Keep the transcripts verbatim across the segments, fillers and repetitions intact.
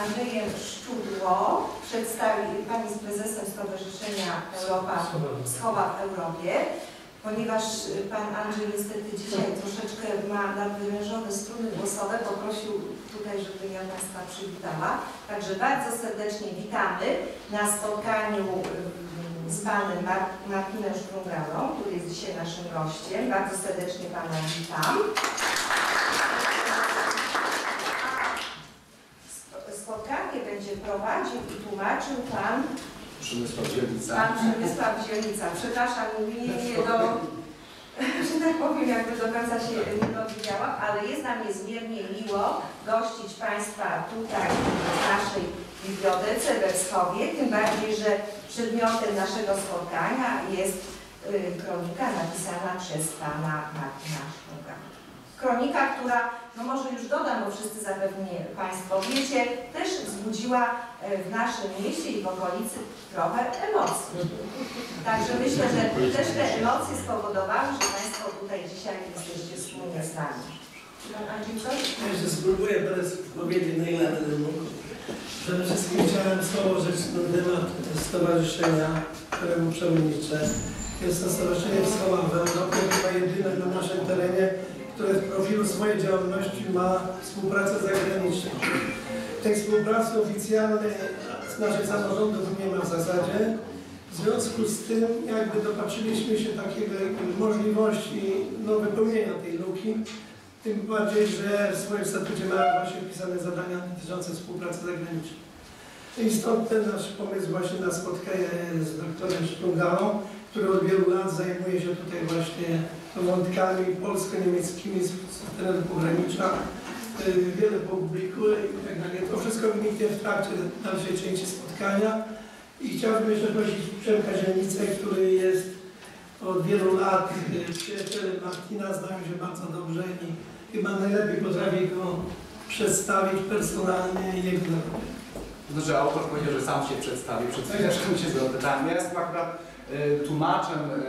Andrzejem Szczudło przedstawi, Pani jest prezesem Stowarzyszenia Europa Schowa w Europie. Ponieważ Pan Andrzej niestety dzisiaj troszeczkę ma nadwyrężone struny głosowe, poprosił tutaj, żebym ja Państwa przywitała. Także bardzo serdecznie witamy na spotkaniu z Panem Martinem Sztrungalą, który jest dzisiaj naszym gościem. Bardzo serdecznie Pana witam. Spotkanie będzie prowadził i tłumaczył Pan Przemysław Dzielnica. Pan Przemysław Dzielnica. Przepraszam, nie, nie do, że tak powiem, jakby do końca się nie dowiedziałam, ale jest nam niezmiernie miło gościć Państwa tutaj w naszej bibliotece we Wschowie, tym bardziej, że przedmiotem naszego spotkania jest y, kronika napisana przez Pana Martina Sztrungala. Kronika, która, no może już dodam, bo wszyscy zapewne Państwo wiecie, też wzbudziła w naszym mieście i w okolicy trochę emocji. Także myślę, że też te emocje spowodowały, że Państwo tutaj dzisiaj jesteście wspólnie z nami. Pan Andrzej, coś? Ja jeszcze spróbuję teraz powiedzieć na ile będę mógł. Przede wszystkim chciałem założyć na temat stowarzyszenia, któremu przewodniczę. Jest to Stowarzyszenie Schowa w Europie, chyba jedyne na naszym terenie, które w profilu swojej działalności ma współpracę zagraniczną. Tej współpracy oficjalnej z naszych samorządów nie ma w zasadzie. W związku z tym jakby dopatrzyliśmy się takiej możliwości no, wypełnienia tej luki. Tym bardziej, że w swoim statucie mamy właśnie wpisane zadania dotyczące współpracy zagranicznej. I stąd ten nasz pomysł właśnie na spotkanie z doktorem Sztrungalą, który od wielu lat zajmuje się tutaj właśnie wątkami polsko-niemieckimi z terenu pogranicza. Wiele publikuje i tak dalej. To wszystko wyniknie w trakcie dalszej części spotkania. I chciałbym jeszcze prosić Przemka Zielnicę, który jest od wielu lat przyjacielem Martina, znają się bardzo dobrze i chyba najlepiej potrafi go przedstawić personalnie i jego zarobek. No, że autor powiedział, że sam się przedstawi, przed chwileczką się zapytałem. Ja jestem akurat y, tłumaczem y,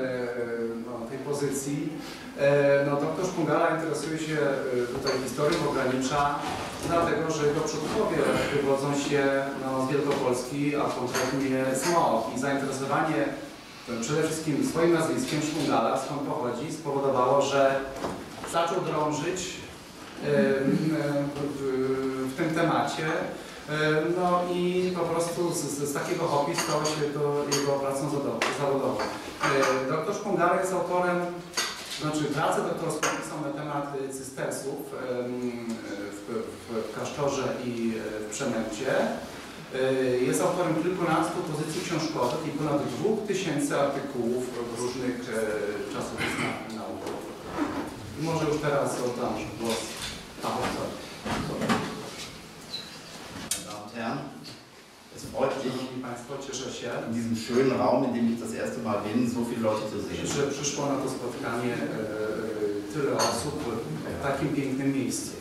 no, tej pozycji. Y, no, doktor Sztrungala interesuje się y, tutaj historią pogranicza, dlatego że jego przodkowie wywodzą się no, z Wielkopolski, a konkretnie z Moch. I zainteresowanie przede wszystkim swoim nazwiskiem Sztrungala, skąd pochodzi, spowodowało, że zaczął drążyć y, y, w, w tym temacie. No i po prostu z, z takiego hobby stało się to jego pracą zawodową. Doktor Sztrungala jest autorem, znaczy pracę doktorską pisał na temat cystersów w, w, w Klasztorze i w Przemęcie. Jest autorem kilkunastu pozycji książkowych i ponad dwóch tysięcy artykułów w różnych czasopismach naukowych. I może już teraz oddam głos autorowi. Es freut mich, in diesem schönen Raum, in dem ich das erste Mal bin, so viele Leute zu sehen. Że przyszło na to spotkanie tyle osób w takim pięknym miejscu.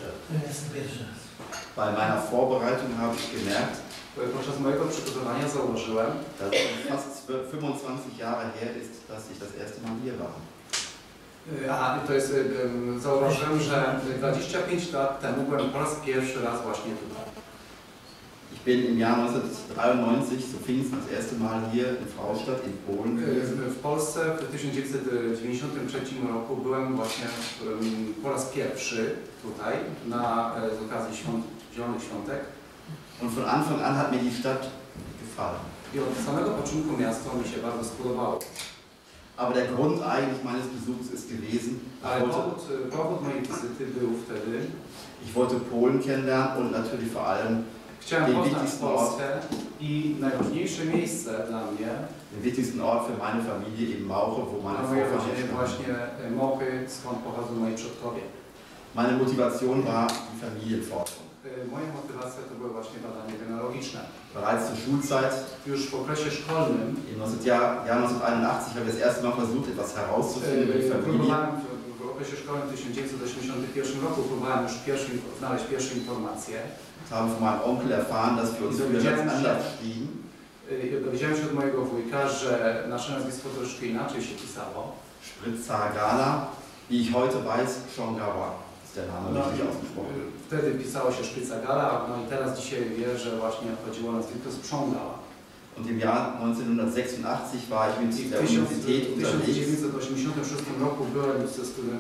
Bei meiner Vorbereitung habe ich gemerkt, podczas mojego przygotowania założyłem, dass es fast fünfundzwanzig Jahre her ist, dass ich das erste Mal hier war. Aha, to jest, zauważyłem, że dwadzieścia pięć lat temu byłem po raz pierwszy raz właśnie tutaj. Ich bin im Jahr neunzehnhundertdreiundneunzig zu Pfingsten das erste Mal hier in Fraustadt in Polen gewesen. W Polsce w tysiąc dziewięćset dziewięćdziesiątym trzecim roku byłem właśnie po raz pierwszy tutaj na, z okazji świąt, Zielonych Świątek. Und von Anfang an hat mir die Stadt gefallen. I od samego początku miasto mi się bardzo spodobało. Aber der Grund eigentlich meines Besuchs ist gewesen, Ale powód, powód mojej wizyty był wtedy, ich wollte Polen kennenlernen und natürlich vor allem chciałem poznać Polskę i najważniejsze miejsce dla mnie, den wichtigsten Ort für meine Familie, eben Mauche, wo meine Vorfahren stammen. Właśnie Mochy, skąd pochodzą moi przodkowie. Meine Motivation war die Familienforschung. Moja motywacja to były właśnie badania genealogiczne. Bereits zur Schulzeit, już w okresie szkolnym, im Jahr neunzehnhunderteinundachtzig habe ich das erste Mal versucht, etwas herauszufinden über die Familie. W okresie szkolnym w tysiąc dziewięćset osiemdziesiątym pierwszym roku próbowałem już pierwszy, znaleźć pierwsze informacje. Habe von meinem Onkel erfahren, dass wir uns früher ganz anders schrieben. Dowiedziałem się od mojego wujka, że nasze nazwisko troszkę inaczej się pisało. Spritzer Gala, wie ich heute weiß, Sztrungala. der Name No, richtig ausgesprochen. wtedy pisało się Szpica Gala, no i teraz dzisiaj wie, że właśnie chodziło na zwykle Sprzągala. Und im Jahr neunzehnhundertsechsundachtzig war ich I mit w der Universität unterwegs. tysiąc dziewięćset osiemdziesiątym szóstym roku byłem ze student,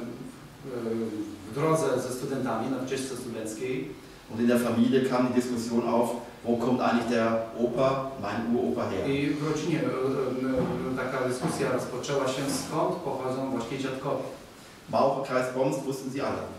w drodze ze studentami na wycieczce studenckiej. Und in der Familie kam die Diskussion auf, wo kommt eigentlich der Opa, mein Uropa her? I w rodzinie e, e, taka dyskusja rozpoczęła się, skąd pochodzą właśnie dziadkowie. Maucherkreis Boms wussten sie alle.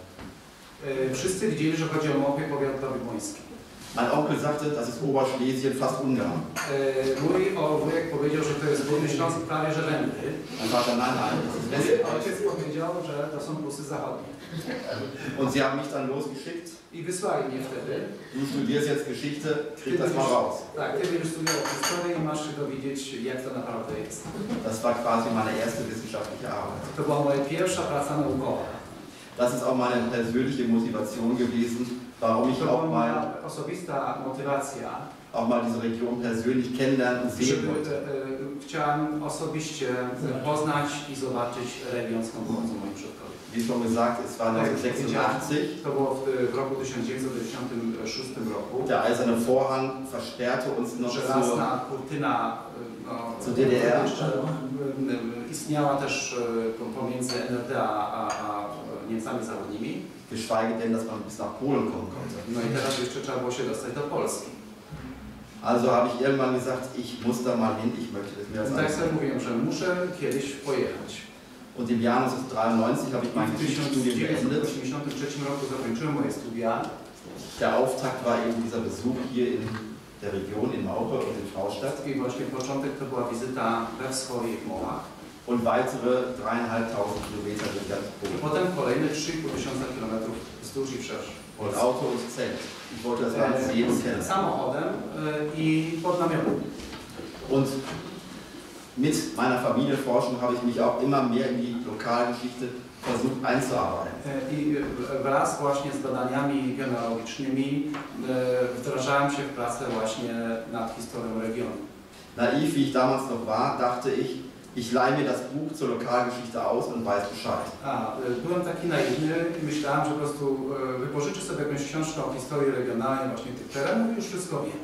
E, Wszyscy widzieli, że chodzi o Małopie powiat boński. Mein Onkel sagte, das ist Oberschlesien, fast Ungarn. E, Mój o, wujek powiedział, że to jest Górny Śląsk, prawie że Węgry. Mein Vater, nein, nein, das ist Westdeutsch. Ojciec powiedział, że to są Prusy zachodnie. Und sie haben mich dann losgeschickt. I wysłali mnie wtedy. Du studierst jetzt Geschichte, krieg das mal raus. Tak, ty będziesz studiował historię i masz się dowiedzieć, jak to naprawdę jest. Das war quasi meine erste wissenschaftliche Arbeit. To była moja pierwsza praca naukowa. Das ist auch meine persönliche Motivation gewesen, warum ich To była auch moja mal, osobista motywacja, auch mal diese Region persönlich kennenlernen und sehen żeby wollte. e, e, chciałem osobiście poznać i zobaczyć region, skąd pochodzą moi przodkowie. Wie schon gesagt, es war neunzehnhundertsechsundachtzig. To było w, w roku tysiąc dziewięćset dziewięćdziesiątym szóstym roku. Der eiserne Vorhang versperrte uns noch zur, Żelazna kurtyna no, zur D D R. jeszcze, e, e, istniała też e, pomiędzy N R D a, a, a Niemcami zachodnimi. Geschweige denn, dass man bis nach Polen kommen konnte. No i teraz jeszcze trzeba było się dostać do Polski. Also habe ich irgendwann gesagt, ich muss da mal hin, ich möchte das mir das Tak sobie ansehen. mówiłem, że muszę kiedyś pojechać. Und im Jahr neunzehnhundertdreiundneunzig habe ich mein W Geschichtsstudium tysiąc dziewięćset beendet. osiemdziesiątym trzecim roku zakończyłem moje studia. Der Auftakt war eben dieser Besuch hier in der Region, in Mauche und in Fraustadt. I właśnie początek to była wizyta we Wschowie i w Mołach. Und weitere dreieinhalbtausend Kilometer durch ganz Polen. Potem kolejne trzy i pół tysiąca kilometrów wzdłuż i wszerz. Und Auto und Zelt. Ich wollte das Land sehen und kennen. Samochodem y, i pod namiotem. Und mit meiner Familienforschung habe ich mich auch immer mehr in die Lokalgeschichte versucht einzuarbeiten. Y, I y, wraz właśnie z badaniami genealogicznymi y, wdrażałem się w pracę właśnie nad historią regionu. Naiv wie ich damals noch war, dachte ich, ich leihe mir das Buch zur Lokalgeschichte aus und weiß Bescheid. A, y, byłem taki naiwny i myślałem, że po prostu y, wypożyczę sobie jakąś książkę o historii regionalnej właśnie tych terenów i już wszystko wiem.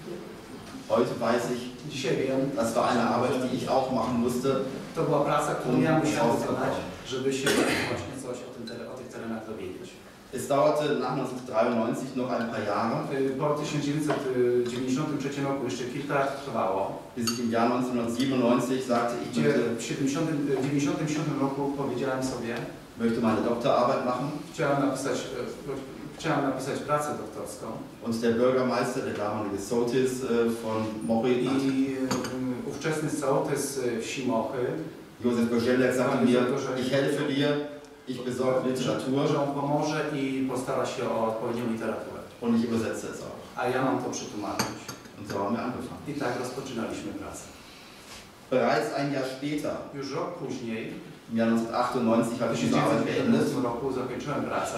Heute weiß ich, Dzisiaj wiem, das war eine Arbeit, die ich auch machen musste. to była praca, którą ja musiałem wykonać, żeby się właśnie coś o, tym, tere- o tych terenach dowiedzieć. Es dauerte nach neunzehnhundertdreiundneunzig noch ein paar Jahre, Y, Po tysiąc dziewięćset dziewięćdziesiątym trzecim roku jeszcze kilka lat trwało, bis ich im Jahr neunzehnhundertsiebenundneunzig sagte, ich gdzie möchte, w siedemdziesiątym dziewięćdziesiątym siódmym roku powiedziałem sobie, möchte meine Doktorarbeit machen. chciałem napisać, y, chciałem napisać pracę doktorską Und der Bürgermeister, der damalige Sotis äh, von Mory, i y, ówczesny sołtys y, wsi Mochy, Josef Gorzellek, sagte mir, ich helfe dir, ich besorge Literatur że on pomoże i postara się o odpowiednią literaturę. und ich übersetze es auch. A ja mam to przetłumaczyć. Und so haben wir angefangen. I tak rozpoczynaliśmy pracę. Bereits ein Jahr später, Już rok później, im Jahr neunzehnhundertachtundneunzig, w habe ich tysiąc diese Arbeit dziewięćset beendet. czternastym roku zakończyłem pracę.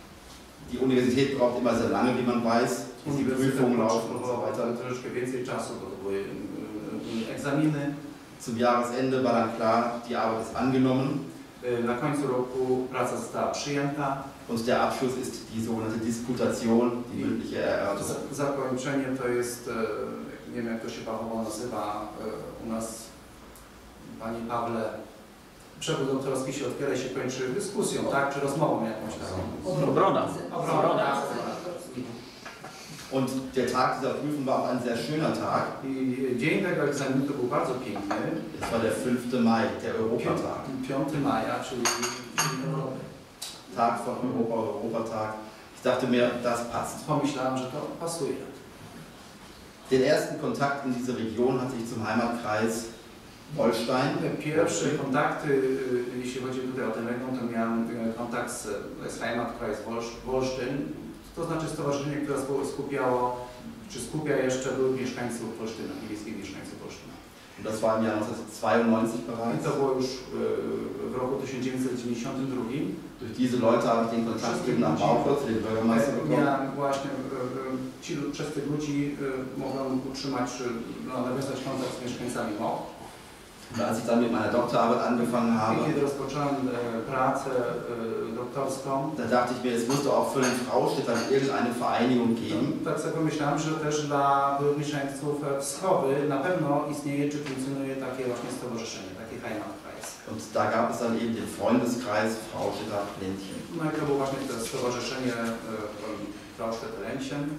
Die Universität braucht immer sehr lange, wie man weiß, bis die Prüfungen laufen und so potrzebował weiter. troszeczkę więcej czasu, bo to były y, y, egzaminy. Zum Jahresende war dann klar, die Arbeit ist angenommen Y, Na końcu roku praca została przyjęta. und der Abschluss ist die sogenannte Disputation, die mündliche Erörterung. Z- Zakończenie to jest, y, nie wiem jak to się fachowo nazywa y, u nas, Panie Pawle, przewód doktorski się otwiera i się kończy dyskusją, tak? Czy rozmową jakąś taką? Obrona. Obrona. Und der Tag dieser Prüfung war auch ein sehr schöner Tag. I dzień tego egzaminu to był bardzo piękny. Es war der fünfte Mai, der Europatag. piątego maja, czyli Tag von Europa, Europatag. Ich dachte mir, das passt. pomyślałem, że to pasuje. Den ersten Kontakt in diese Region hatte ich zum Heimatkreis Holstein. Pierwsze kontakty, y, jeśli chodzi tutaj o ten region, to miałem y, kontakt z, z Heimatkreis Wolsztyn, to znaczy stowarzyszenie, które skupiało, czy skupia jeszcze byłych mieszkańców Wolsztyna, miejskich mieszkańców Wolsztyna. Und das war im Jahr neunzehnhundertzweiundneunzig I bereits. to było już y, w roku tysiąc dziewięćset dziewięćdziesiątym drugim. Durch diese Leute habe ich den Kontakt eben nach Mauche zu dem Bürgermeister bekommen. Miałem właśnie, y, y, ci, przez tych ludzi y, mogłem utrzymać, y, no, nawiązać kontakt z mieszkańcami Moch. Und als ich dann mit meiner Doktorarbeit angefangen I habe, kiedy rozpocząłem e, pracę e, doktorską, da dachte ich mir, es muss doch auch für den Fraustädter irgendeine Vereinigung geben, tak sobie pomyślałem, że też dla byłych mieszkańców Wschowy na pewno istnieje czy funkcjonuje takie właśnie stowarzyszenie, taki Heimatkreis. und da gab es dann eben den Freundeskreis Fraustädter Ländchen. No i to było właśnie to stowarzyszenie Fraustädter-Ländchen.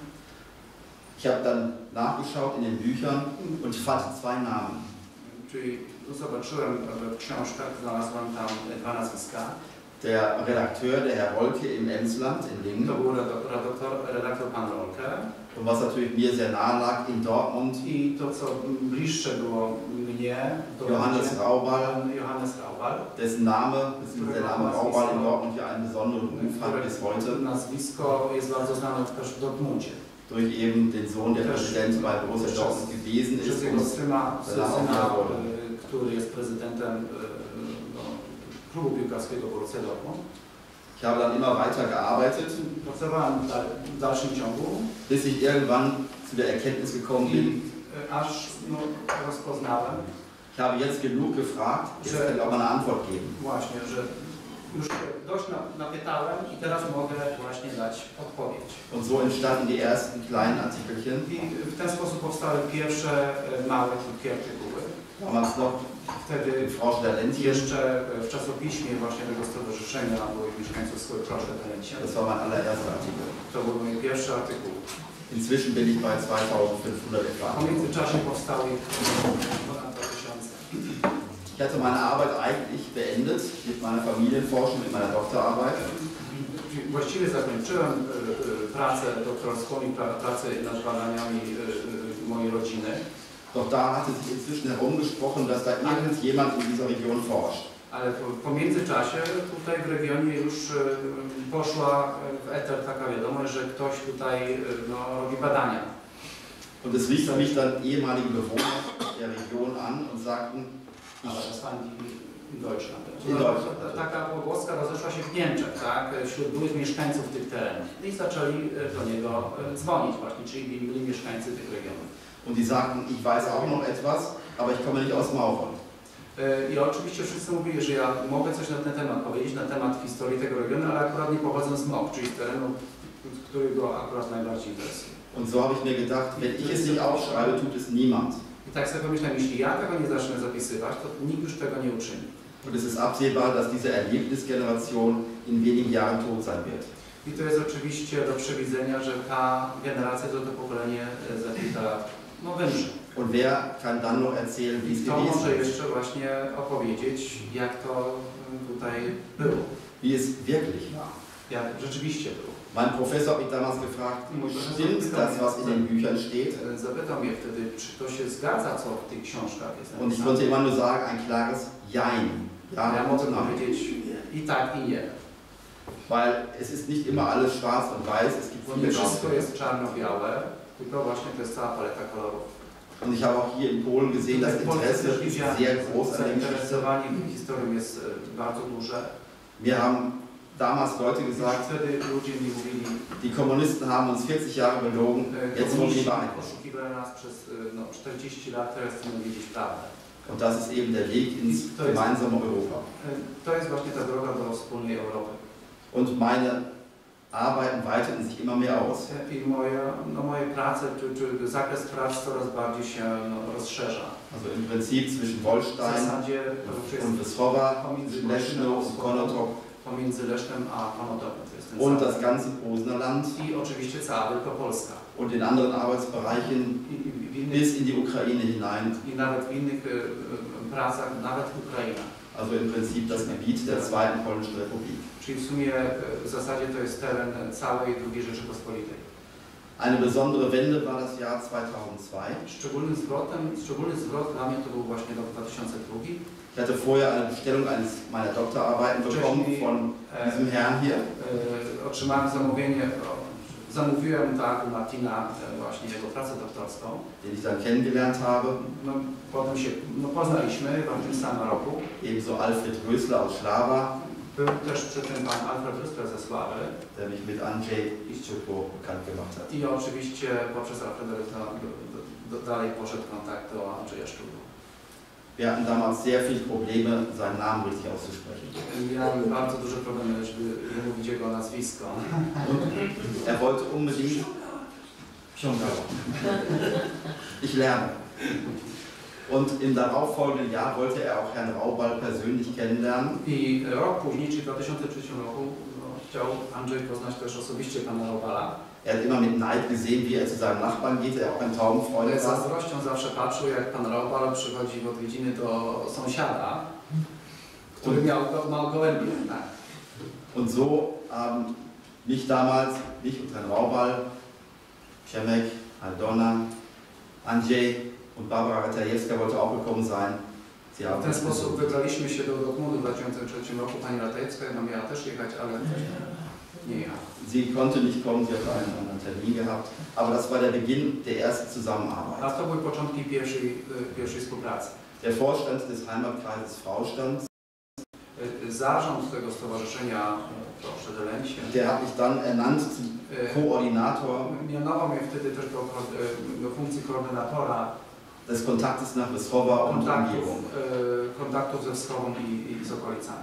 Ich habe dann nachgeschaut in den Büchern und fand zwei Namen. Czyli zobaczyłem w książkach, znalazłem tam dwa nazwiska. Der Redakteur, der Herr Rolke im Emsland in To Lingen, był redaktor, redaktor pan Rolke. und was natürlich mir sehr nahe lag, in Dortmund, I to, co bliższe było mnie, to Johannes będzie Raubal, pan Johannes Raubal, dessen Name, der Name Raubal in Dortmund ja einen besonderen Ruf hat bis heute, nazwisko jest bardzo znane też w Dortmundzie. durch eben den Sohn, der Też Präsident bei Borussia Dortmund gewesen Przez ist. jego Und syna, danach auch syna wiederholt. y, który jest prezydentem y, no, klubu piłkarskiego Borussia Dortmund. ich habe dann immer weiter gearbeitet, Pracowałem w dalszym ciągu bis ich irgendwann zu der Erkenntnis gekommen i bin, y, aż no, rozpoznałem ich habe jetzt genug gefragt, jetzt kann ich auch mal eine Antwort geben. właśnie, że już dość na- napytałem i teraz mogę właśnie dać odpowiedź. Und so entstanden die ersten kleinen Artikelchen. I w ten sposób powstały pierwsze e, małe, krótkie artykuły. Damals noch Wtedy Fraustädter Ländchen, jeszcze w czasopiśmie właśnie tego stowarzyszenia byłych mieszkańców Skóry Fraustädter-Ländchen. das war mein allererster Artikel. To był mój pierwszy artykuł. Inzwischen bin ich bei zweitausendfünfhundert etwa. W międzyczasie powstały ich ponad dwa tysiące. Ich hatte meine Arbeit eigentlich beendet mit meiner Familienforschung, mit meiner Doktorarbeit. Właściwie zakończyłem e, e, pracę doktorską i pra, pracę nad badaniami e, e, mojej rodziny, Doch da hatte sich inzwischen herumgesprochen, dass da irgendjemand in dieser Region forscht. ale po, po międzyczasie tutaj w regionie już e, poszła w eter taka wiadomość, że ktoś tutaj e, no, robi badania. Und es riefen mich dann ehemalige Bewohner der Region an und sagten, Ale das waren die in Deutschland. In Deutschland. Taka pogłoska rozeszła się w Niemczech, tak, wśród byłych mieszkańców tych terenów. I zaczęli e, do niego e, dzwonić właśnie, czyli byli, byli mieszkańcy tych regionów. und die sagten, ich weiß auch noch etwas, aber ich komme nicht aus Mauron. E, I oczywiście wszyscy mówili, że ja mogę coś na ten temat powiedzieć, na temat historii tego regionu, ale akurat nie pochodzę z Mok, czyli z terenu, który go akurat najbardziej interesuje. Und so habe ich mir gedacht, wenn ich es nicht aufschreibe, tut es niemand. I tak sobie pomyślałem, jeśli ja tego nie zacznę zapisywać, to nikt już tego nie uczyni. Und es ist absehbar, dass diese Erlebnisgeneration in wenigen Jahren tot sein wird. I to jest oczywiście do przewidzenia, że ta generacja, to, to pokolenie e, za kilka lat no, wymrze. Und wer kann dann noch erzählen, wie es To gewesen może ist? jeszcze właśnie opowiedzieć, jak to tutaj było, Wie es wirklich war. jak rzeczywiście było. Mein Professor hat mich damals gefragt, stimmt das, was in den Büchern steht? Zapytał mnie wtedy, czy to się zgadza, co w tych książkach jest Und ich napisane. konnte immer nur sagen, ein klares Jein. Ja Ja mogę und nein. powiedzieć i tak, i nie. Weil es ist nicht immer alles schwarz und weiß, es gibt Bo viele nie wszystko Grautöne. jest czarno-białe, tylko właśnie to jest cała paleta kolorów. Und ich habe auch hier in Polen gesehen, das W Polsce Interesse też ist widziałem, sehr groß an der Geschichte. zainteresowanie historią jest e, bardzo duże. Wir haben damals Leute I gesagt, wtedy ludzie mi mówili, die Kommunisten haben uns vierzig Jahre belogen, e, jetzt wollen wir die komuniści Wahrheit wissen. oszukiwali nas przez e, no, czterdzieści lat, teraz chcemy wiedzieć prawdę. Und das ist eben der Weg ins gemeinsame Europa. E, To jest właśnie ta droga do wspólnej Europy. Und meine Arbeiten weiteten sich immer mehr aus. I moje, no moje prace, czy, czy zakres prac coraz bardziej się no, rozszerza. Also im Prinzip zwischen W Wolstein zasadzie to już jest und Wyschowa, pomiędzy zwischen Leszno und Konotok pomiędzy Lesznem a Konotopem. To jest ten und cały- das ganze Posener Land I oczywiście cała Wielkopolska. und in anderen Arbeitsbereichen I, i, w innych, bis in die Ukraine hinein. I nawet w innych e, e, pracach, nawet Ukraina. Also im Prinzip das Gebiet der Zweiten Polnischen Republik. Czyli w sumie e, w zasadzie to jest teren całej drugiej Rzeczypospolitej. Eine besondere Wende war das Jahr zweitausendzwei. Szczególnym zwrotem, szczególny zwrot dla mnie to był właśnie rok dwa tysiące drugi. Ich hatte vorher eine Bestellung eines meiner Doktorarbeiten bekommen von diesem Herrn hier. E, otrzymałem zamówienie, o, zamówiłem tak u Martina e, właśnie jego pracę doktorską. Den ich dann kennengelernt habe. No, potem się no, poznaliśmy w tym samym roku. Ebenso Alfred Rösler aus Schlawa, Był też przy tym pan Alfred Rösler ze Sławy. der mich mit Andrzej Iszczuk bekannt gemacht hat. I oczywiście poprzez Alfreda Rösla do, do, dalej poszedł kontakt do Andrzeja Szczubu. Wir hatten damals sehr viele Probleme, seinen Namen richtig auszusprechen. Miałem bardzo duże problemy, żeby wymówić jego nazwisko. Und er wollte unbedingt Piongawa. Ich lerne. Und im darauffolgenden Jahr wollte er auch Herrn Raubal persönlich kennenlernen. I rok później, czyli w dwa tysiące trzecim roku, no, chciał Andrzej poznać też osobiście pana Raubala. Er hat immer mit Neid gesehen, wie er zu seinem Nachbarn geht, der auch ein Taubenfreund Ale z war. zazdrością zawsze patrzył, jak pan Raubal przychodzi w odwiedziny do sąsiada, który miał, miał gołębie. Tak. Und so haben mich damals, mich und Herrn Raubal, Przemek, Aldona, Andrzej und Barbara Ratajewska wollte auch gekommen sein. Sie haben W ten sposób wybraliśmy się do Dortmundu w dwa tysiące trzecim roku. Pani Ratajewska no, miała też jechać, ale nie ja. Sie konnte nicht kommen, sie hatte einen anderen Termin gehabt. Aber das war der Beginn der ersten Zusammenarbeit. A to były początki pierwszej, pierwszej współpracy. Der Vorstand des Heimatkreises Fraustand, Zarząd tego stowarzyszenia Proszę Delęcie, der hat mich dann ernannt zum Koordinator mianował mnie wtedy też do, do funkcji koordynatora des Kontaktes nach Weschowa und kontaktów, Umgebung. kontaktów ze Wschową i, i z okolicami.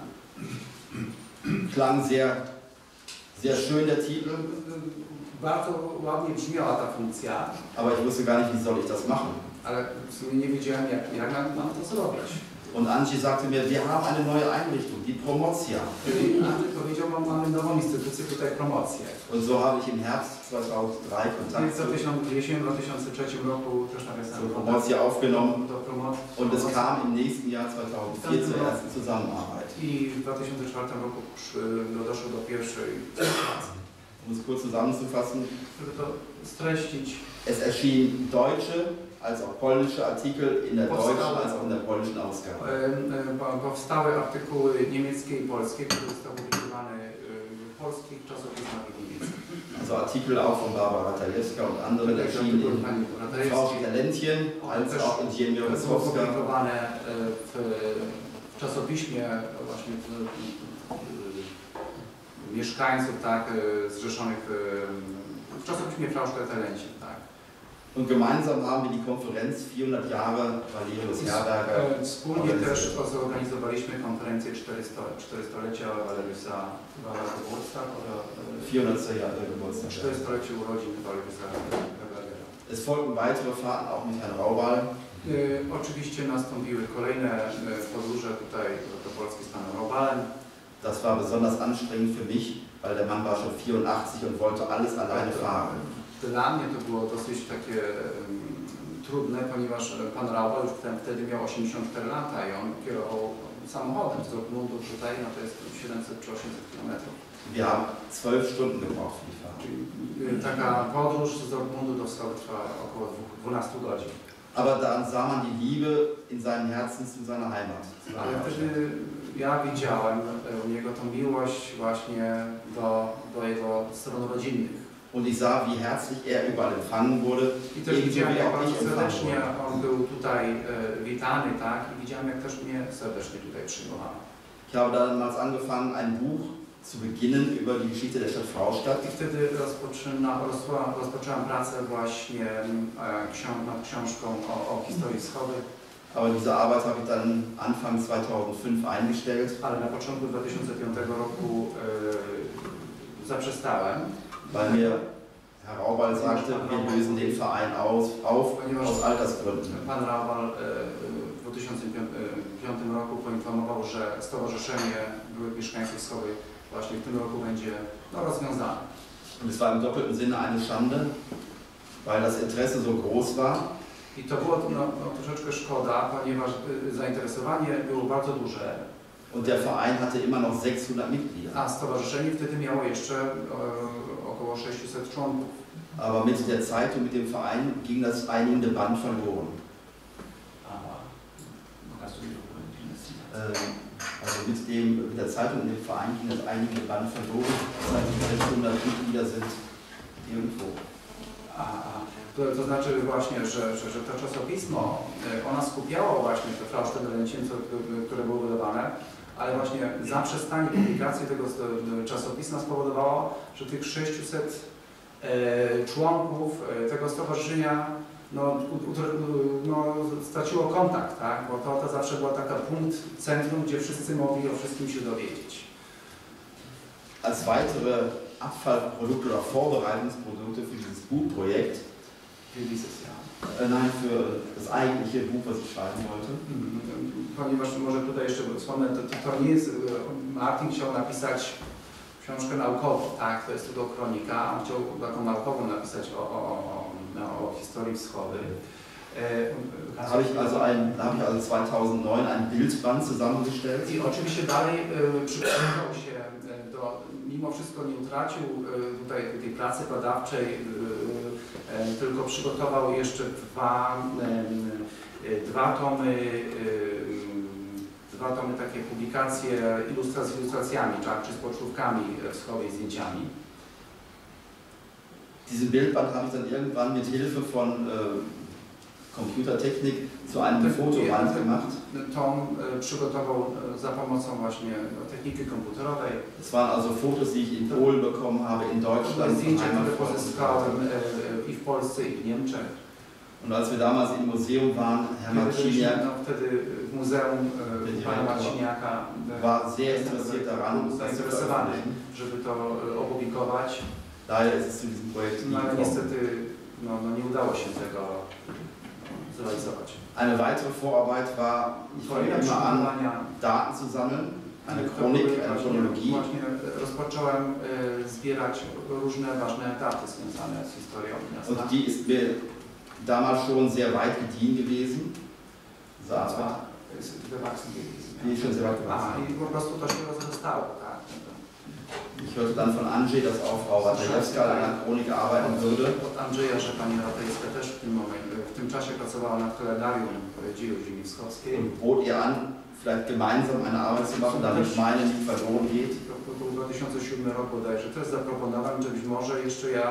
Klang sehr, sehr schön der Titel, Bardzo ładnie brzmiała ta funkcja, aber ich wusste gar nicht, wie soll ich das machen. ale w sumie nie wiedziałem, jak, jak mam mam to zrobić. Und Angie sagte mir, wir haben eine neue Einrichtung, die Promotia. I Andrzej powiedział, mam, mamy nową instytucję, tutaj promocję. Und so habe ich im Herbst zweitausenddrei W Kontakt dwa tysiące trzecim roku też nawiązałem zur kontakt Promotia aufgenommen do promocji. und es kam im nächsten Jahr zweitausendvier zur ersten Zusammenarbeit. I w dwa tysiące czwartym roku przy, no, doszło do pierwszej współpracy. Um es kurz zusammenzufassen, Żeby to streścić, es erschien deutsche als auch polnische Artikel in der Powstały. deutschen als auch in der polnischen Ausgabe. e, e, powstały artykuły niemieckie i polskie, które zostały publikowane e, w polskich czasopismach i niemieckich. Also Artikel auch von Barbara Ratajewska und anderen erschienen Artykuły in pani Frau Ratajewskiej Stellentien als auch in Ziemio były Wesłowska. publikowane e, w, w czasopiśmie właśnie w, w, w, mieszkańców tak, e, zrzeszonych w, w czasopiśmie Frau Stellentien. Tak. Und gemeinsam haben wir die Konferenz vierhundert Jahre Valerius Herberger. E, Wspólnie też zorganizowaliśmy konferencję czterystolecia Valeriusa Herbergera, vierhundertste Jahre Geburtstag. czterystolecie urodzin Valeriusa Herbergera. Es folgten weitere Fahrten auch mit Herrn Raubal. E, Oczywiście nastąpiły kolejne e, podróże tutaj do, do Polski z panem Raubalem. Das war besonders anstrengend für mich, weil der Mann war schon vierundachtzig und wollte alles alleine fahren. Dla mnie to było dosyć takie um, trudne, ponieważ pan Raubal już wtedy miał osiemdziesiąt cztery lata i on kierował samochodem z Dortmundu tutaj, no to jest siedemset czy osiemset kilometrów. Wir haben zwölf Stunden gebraucht für die Fahrt. Czyli y, taka podróż z Dortmundu do Wschodu trwa około dwunastu godzin. Aber daran sah man die Liebe in seinem Herzen zu seiner Heimat. Ale wtedy ja widziałem u niego tą miłość właśnie do, do jego stron rodzinnych. Und ich sah, wie herzlich er überall empfangen wurde. I też ebenso widziałem, wie jak auch bardzo ich empfangen serdecznie wurde. on był tutaj e, witany, tak? I widziałem, jak też mnie serdecznie tutaj przyjmowano. Ich habe damals angefangen, ein Buch zu beginnen über die Geschichte der Stadt Fraustadt. I wtedy rozpoczyna, rozpoczęłam, rozpoczęłam pracę właśnie e, książ nad książką o, o historii Wschowy. Aber diese Arbeit habe ich dann Anfang zweitausendfünf eingestellt. Ale na początku dwa tysiące piątego roku e, zaprzestałem. Weil mir Herr Raubal sagte, wir lösen den Verein aus, auf aus Altersgründen. Pan Raubal w dwa tysiące piątym roku poinformował, że Stowarzyszenie Byłych Mieszkańców Wschowy właśnie w tym roku będzie no, rozwiązane. Und es war im doppelten Sinne eine Schande, weil das Interesse so groß war. I to było no, no, troszeczkę szkoda, ponieważ zainteresowanie było bardzo duże. Und der Verein hatte immer noch sechshundert Mitglieder. A stowarzyszenie wtedy miało jeszcze e, około sześciuset członków. Aber mit der Zeit und mit dem Verein ging das einigende Band verloren. Ähm, also mit, dem, mit der Zeit und dem Verein ging das einigende Band verloren. Das heißt, die sechshundert Mitglieder sind irgendwo. Aha. To, to znaczy właśnie, że, że, że to czasopismo, ona skupiało właśnie te Frau Stellentien, które były wydawane, ale właśnie zaprzestanie publikacji tego czasopisma spowodowało, że tych sześciuset e, członków tego stowarzyszenia no, no, straciło kontakt, tak? Bo to, to zawsze była taka punkt, centrum, gdzie wszyscy mogli o wszystkim się dowiedzieć. Als weitere Abfallprodukte oder Vorbereitungsprodukte für dieses Buchprojekt, Für dieses Jahr. äh, nein, für das eigentliche Buch, was ich schreiben wollte, Ponieważ może tutaj jeszcze wspomnę, to, to nie jest, Martin chciał napisać książkę naukową, tak, to jest tylko kronika, on chciał taką naukową napisać o, o, o, no, o historii Wschody. Da habe ich also, ein, da habe ich also zweitausendneun ein Bildband zusammengestellt. I oczywiście dalej y, przygotował się do, mimo wszystko nie utracił y, tutaj tej pracy badawczej, y, y, tylko przygotował jeszcze dwa, y, y, dwa tomy, y, dwa tomy takie publikacje ilustra z ilustracjami, tak, czy z pocztówkami Wschody i zdjęciami. Diesen Bildband habe ich dann irgendwann mit Hilfe von äh, Computertechnik zu einem Fotoband gemacht. Tom y, przygotował y, za pomocą właśnie no, techniki komputerowej. Es waren also Fotos, die ich in Polen bekommen habe, in Deutschland, Zdjęcia, które Heimatfreunden. pozyskałem y, y, i w Polsce, i w Niemczech. Und als wir damals im Museum waren, Herr Kiedy byliśmy, Marciniak no, wtedy w muzeum y, pana Marciniaka war sehr interessiert daran, był das zu zainteresowany, veröffentlichen. żeby to y, opublikować. Daher ist es zu diesem Projekt No ale gekommen. niestety no, no, nie udało się tego zrealizować. Eine weitere Vorarbeit war, ich fange Kolejne immer an, przygotowania, Daten zu sammeln, eine to Chronik, były eine właśnie, Chronologie. właśnie rozpocząłem y, zbierać różne ważne daty związane z historią miasta. Und die ist mir damals schon sehr weit gediehen gewesen. Diese Arbeit. Jest wywachsen gewesen. Die ist schon sehr weit A, gewachsen. i po prostu to się rozrostało, tak. Ich hörte dann von Andrzej, dass auch Frau Ratajewska an einer Chronik arbeiten würde. Od Andrzeja, że pani Ratajewska też w tym momencie, w tym czasie pracowała nad kalendarium dzieł ziemi wschodzkiej. Und bot ihr an, vielleicht gemeinsam eine Arbeit zu machen, damit meine nicht verloren geht. To był dwa tysiące siódmy rok bodajże. Też zaproponowałem, że być może jeszcze ja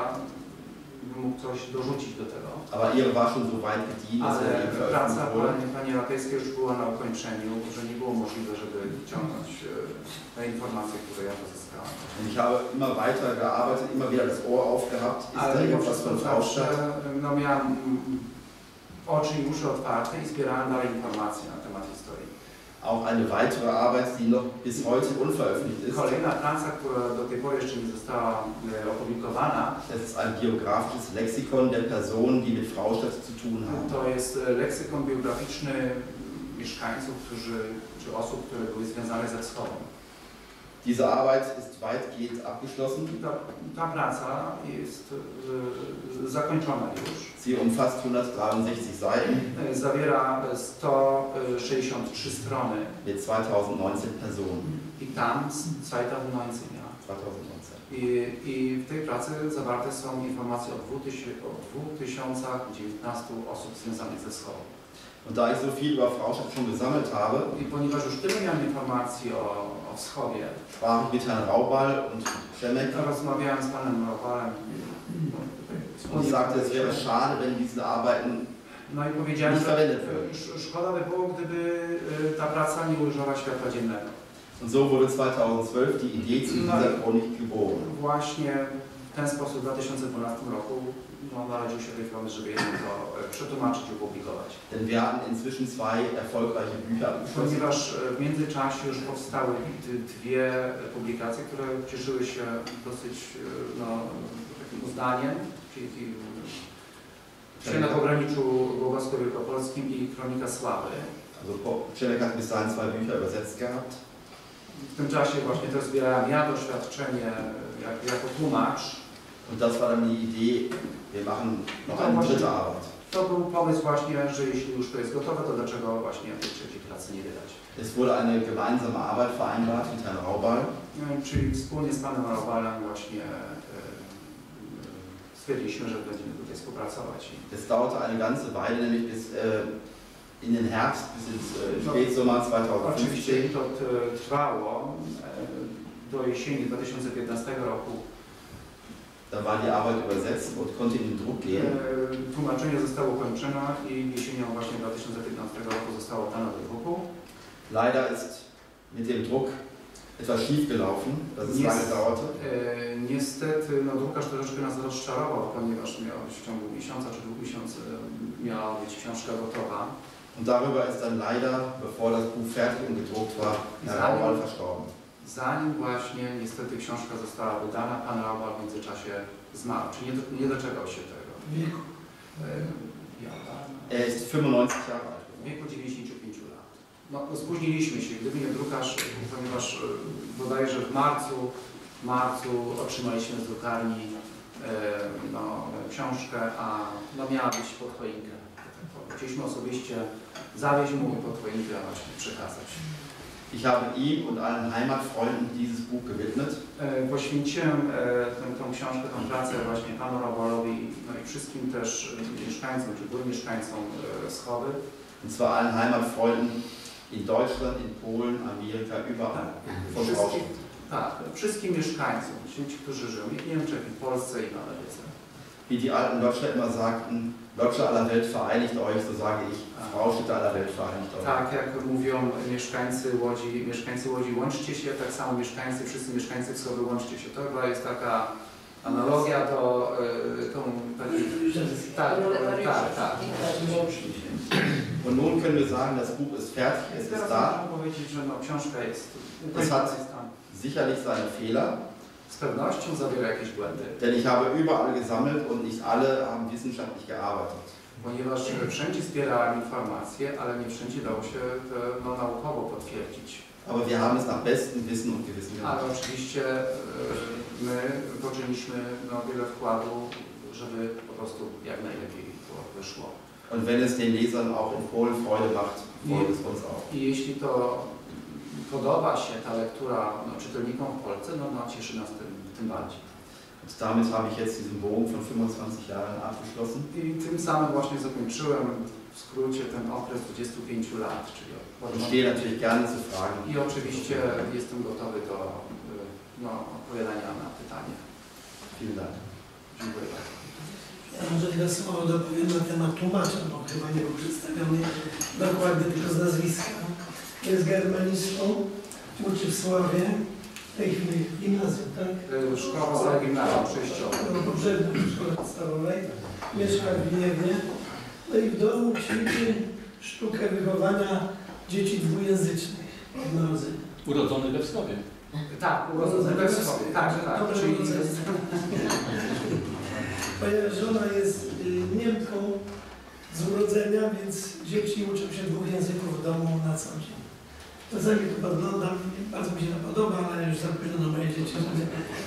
mógł coś dorzucić do tego. Aber ihre war schon so weit gediehen, dass Ale er eben praca veröffentlicht wurde. pani, pani Ratajewskiej już była na ukończeniu, że nie było możliwe, żeby wyciągnąć e, te informacje, które ja pozyskałem. Und ich habe immer weiter gearbeitet, immer wieder das Ohr aufgehabt, ist da Ale mimo irgendwas wszystko von zawsze Fraustadt? no, miałem mm, oczy i uszy otwarte i zbierałem dalej informacje na temat historii. Auch eine weitere Arbeit, die noch bis heute unveröffentlicht ist. Kolejna praca, która do tej pory jeszcze nie została e, opublikowana, Das ist ein biografisches Lexikon der Personen, die mit Fraustadt zu tun haben. to jest e, leksykon biograficzny mieszkańców, którzy, czy osób, które były związane ze Wschodem. Diese Arbeit ist weitgehend abgeschlossen. Ta, ta praca jest e, zakończona już. Sie umfasst hundertdreiundsechzig Seiten E, Zawiera sto sześćdziesiąt trzy strony mit zweitausendneunzehn Personen. i tam z zweitausendneunzehn, ja. zweitausendneunzehn. I, I w tej pracy zawarte są informacje o dwóch tysiącach dziewiętnastu osób związanych ze Wschodem. Und da ich so viel über Fraustadt schon gesammelt habe, I ponieważ już tyle miałem informacji o, o Wschodzie, sprach ich mit Herrn Raubal und Przemek rozmawiałem z panem Rowalem. und ich sagte, es wäre schade, wenn diese Arbeiten No i powiedziałem, nicht że verwendet würden. sz- szkoda by było, gdyby y, ta praca nie ujrzała światła dziennego. Und so wurde zweitausendzwölf die Idee zu dieser Chronik geboren. Właśnie w ten sposób w dwa tysiące dwunastym roku no, narodził się ten pomysł, żeby jednak to e, przetłumaczyć i opublikować. Denn wir hatten inzwischen zwei erfolgreiche Bücher abgeschlossen. Ponieważ e, w międzyczasie już powstały d- dwie publikacje, które cieszyły się dosyć e, no, takim uznaniem, czyli czyli na pograniczu Głogowsko-Wielkopolskim i Kronika Sławy. Also Przemek hat bis dahin zwei Bücher übersetzt gehabt. W tym czasie właśnie też zbierałem ja doświadczenie jak, jako tłumacz. Und das war dann die Idee, wir machen noch eine dritte Arbeit. To był pomysł właśnie, że jeśli już to jest gotowe, to dlaczego właśnie tej trzeciej pracy nie wydać. Es wurde eine gemeinsame Arbeit vereinbart mit Herrn Raubal. No, czyli wspólnie z panem Rowalem właśnie e, e, stwierdziliśmy, że będziemy tutaj współpracować. Es dauerte eine ganze Weile, nämlich bis äh, in den Herbst, bis ins äh, Spätsommer Oczywiście zweitausendfünfzehn. to t- trwało e, do jesieni dwa tysiące piętnastego roku. Da war die Arbeit übersetzt und konnte in den Druck gehen. E, Tłumaczenie zostało ukończone i jesienią właśnie dwa tysiące piętnastego roku zostało dane do druku. Leider ist mit dem Druck etwas schief gelaufen, dass es lange dauerte? E, niestety, no Łukasz troszeczkę nas rozczarował, ponieważ miał w ciągu miesiąca czy dwóch miesięcy miała być książka gotowa. Und darüber ist dann leider, bevor das Buch fertig und gedruckt war, Herr Raubal verstorben. Zanim właśnie niestety książka została wydana, pan Raubal w międzyczasie zmarł, czyli nie, do, nie doczekał się tego. Wieku. E, ja, Er ist fünfundneunzig Jahre alt. w wieku dziewięćdziesięciu pięciu lat. No, no spóźniliśmy się, gdyby nie drukarz, ponieważ e, bodajże w marcu, w marcu otrzymaliśmy z drukarni e, no, książkę, a no, miała być pod choinkę. Chcieliśmy osobiście zawieźć mu pod choinkę, a właśnie przekazać. Ich habe ihm und allen Heimatfreunden dieses Buch gewidmet. E, poświęciłem e, tę, tę książkę, tę pracę właśnie panu Raubalowi, no i wszystkim też mieszkańcom, czy byłym mieszkańcom e, Schody. Und zwar allen Heimatfreunden in Deutschland, in Polen, Amerika, überall. Von Wszystkim, draußen. tak, wszystkim mieszkańcom, ci, którzy żyją i w Niemczech, i w Polsce, i na Lewicy. Wie die alten Lodger immer sagten, Lodger aller Welt vereinigt euch, so sage ich, Fraustädter aller Welt vereinigt euch. Tak, jak mówią mieszkańcy Łodzi, mieszkańcy Łodzi, łączcie się, tak samo mieszkańcy, wszyscy mieszkańcy Wschody, łączcie się. To chyba jest taka analogia do y, tą takiej... Tak, tak, tak. Und nun können wir sagen, das Buch ist fertig, es ist Teraz da. można powiedzieć, że no, książka jest... Es hat jest tam. sicherlich seine Fehler, Z pewnością zawiera jakieś błędy, denn ich habe überall gesammelt und nicht alle haben wissenschaftlich gearbeitet. ponieważ wszędzie zbierałem informacje, ale nie wszędzie dało się to, no, naukowo potwierdzić. Aber wir haben es nach bestem Wissen und Gewissen Ale gemacht. oczywiście e, my poczyniliśmy no, wiele wkładu, żeby po prostu jak najlepiej to wyszło. Und wenn es den Lesern auch in Polen Freude macht, freut es uns auch. I jeśli to podoba się ta lektura no, czytelnikom w Polsce, no, no cieszy nas tym, tym bardziej. Und damit habe ich jetzt diesen Bogen von fünfundzwanzig Jahren abgeschlossen. I tym samym właśnie zakończyłem w skrócie ten okres dwudziestu pięciu lat, czyli od Ich stehe natürlich gerne zu Fragen. I oczywiście jestem gotowy do no, odpowiadania na pytania. Vielen Dank. Dziękuję bardzo. Ja może tyle słowo dopowiem na temat tłumacza, bo chyba nie był przedstawiony dokładnie, tylko z nazwiska. Jest germanistą, uczy w Sławie, w tej chwili w gimnazjum, tak? Szkoła podstawowa gimnazjum przejściowe. No, poprzednio w szkole podstawowej, mieszka w Gniewie, no i w domu ćwiczy sztukę wychowania dzieci dwujęzycznych od narodzenia. Urodzony we Wschowie. Tak, urodzony we Wschowie. Tak, tak. Dobre Czyli urodzenie. Ponieważ żona jest y, Niemką z urodzenia, więc dzieci uczą się dwóch języków w domu na co dzień. Czasami to podglądam, bardzo mi się to podoba, ale już za późno na moje dzieci, żeby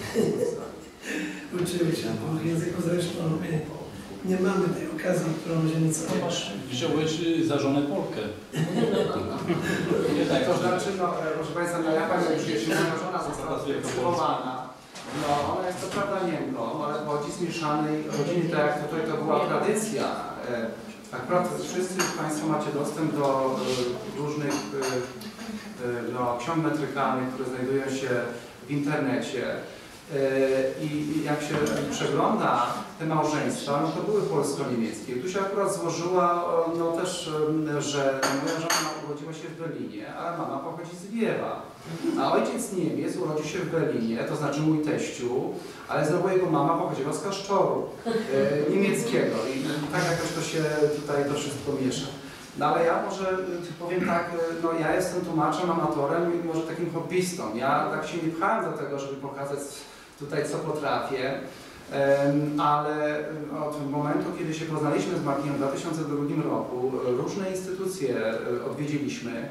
uczyły się dwóch języków. Zresztą my nie mamy tej okazji, którą będziemy co masz. Wziąłeś y, za żonę Polkę. Nie tak, to znaczy, no, proszę Państwa, no ja Pani już jeśli moja żona została przygotowana, no ona jest to prawda Niemką, ale pochodzi z mieszanej rodziny, tak jak tutaj to była tradycja. Akurat wszyscy Państwo macie dostęp do różnych no, ksiąg metrykalnych, które znajdują się w internecie. I jak się przegląda te małżeństwa, no to były polsko-niemieckie. Tu się akurat złożyła no też, że moja żona urodziła się w Berlinie, ale mama pochodzi z Wiewa. A ojciec Niemiec urodził się w Berlinie, to znaczy mój teściu, ale znowu jego mama pochodziła z klasztoru e, niemieckiego. I tak jakoś to się tutaj to wszystko miesza. No ale ja może powiem tak, no ja jestem tłumaczem, amatorem i może takim hobbystą. Ja tak się nie pchałem do tego, żeby pokazać tutaj co potrafię, ale od momentu, kiedy się poznaliśmy z Markiem w dwa tysiące drugim roku, różne instytucje odwiedziliśmy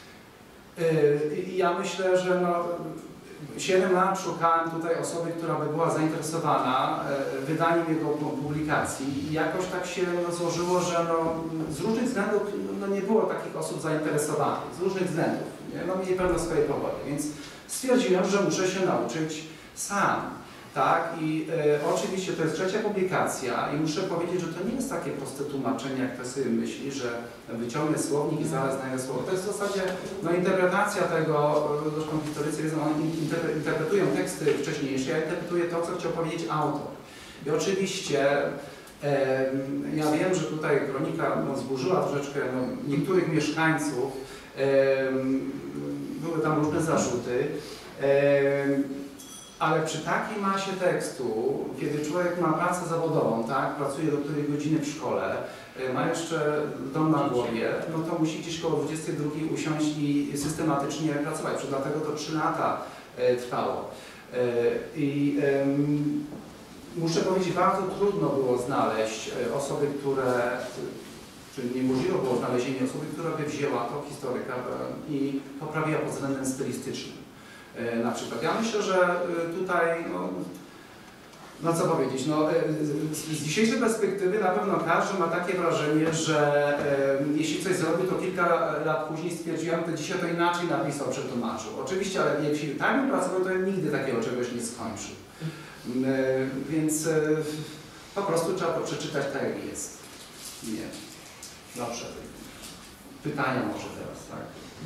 i ja myślę, że no, siedem lat szukałem tutaj osoby, która by była zainteresowana wydaniem jego publikacji i jakoś tak się no, złożyło, że no, z różnych względów no, nie było takich osób zainteresowanych, z różnych względów, nie? No mieli pewne swoje powody, więc stwierdziłem, że muszę się nauczyć sam. Tak, i e, oczywiście to jest trzecia publikacja i muszę powiedzieć, że to nie jest takie proste tłumaczenie, jak to sobie myśli, że wyciągnę słownik i zaraz znajdę słowo. To jest w zasadzie no, interpretacja tego, zresztą historycy wiedzą, oni inter, interpretują teksty wcześniejsze, ja interpretuję to, co chciał powiedzieć autor. I oczywiście e, ja wiem, że tutaj kronika no, zburzyła troszeczkę no, niektórych mieszkańców, e, były tam różne zarzuty. Ale przy takiej masie tekstu, kiedy człowiek ma pracę zawodową, tak, pracuje do której godziny w szkole, ma jeszcze dom na głowie, no to musi gdzieś koło dwudziestej drugiej usiąść i systematycznie pracować. Dlatego to trzy lata trwało. I um, muszę powiedzieć, bardzo trudno było znaleźć osoby, które, czyli niemożliwe było znalezienie osoby, która by wzięła to historyka i poprawiła pod względem stylistycznym. Na przykład. Ja myślę, że tutaj, no, no co powiedzieć, no, z, z dzisiejszej perspektywy na pewno każdy ma takie wrażenie, że e, jeśli coś zrobił, to kilka lat później stwierdziłem, to dzisiaj to inaczej napisał, przetłumaczył. Oczywiście, ale jeśli tak bym pracował, to nigdy takiego czegoś nie skończył. E, więc e, po prostu trzeba to przeczytać tak, jak jest. Nie. Dobrze. Pytania może teraz, tak?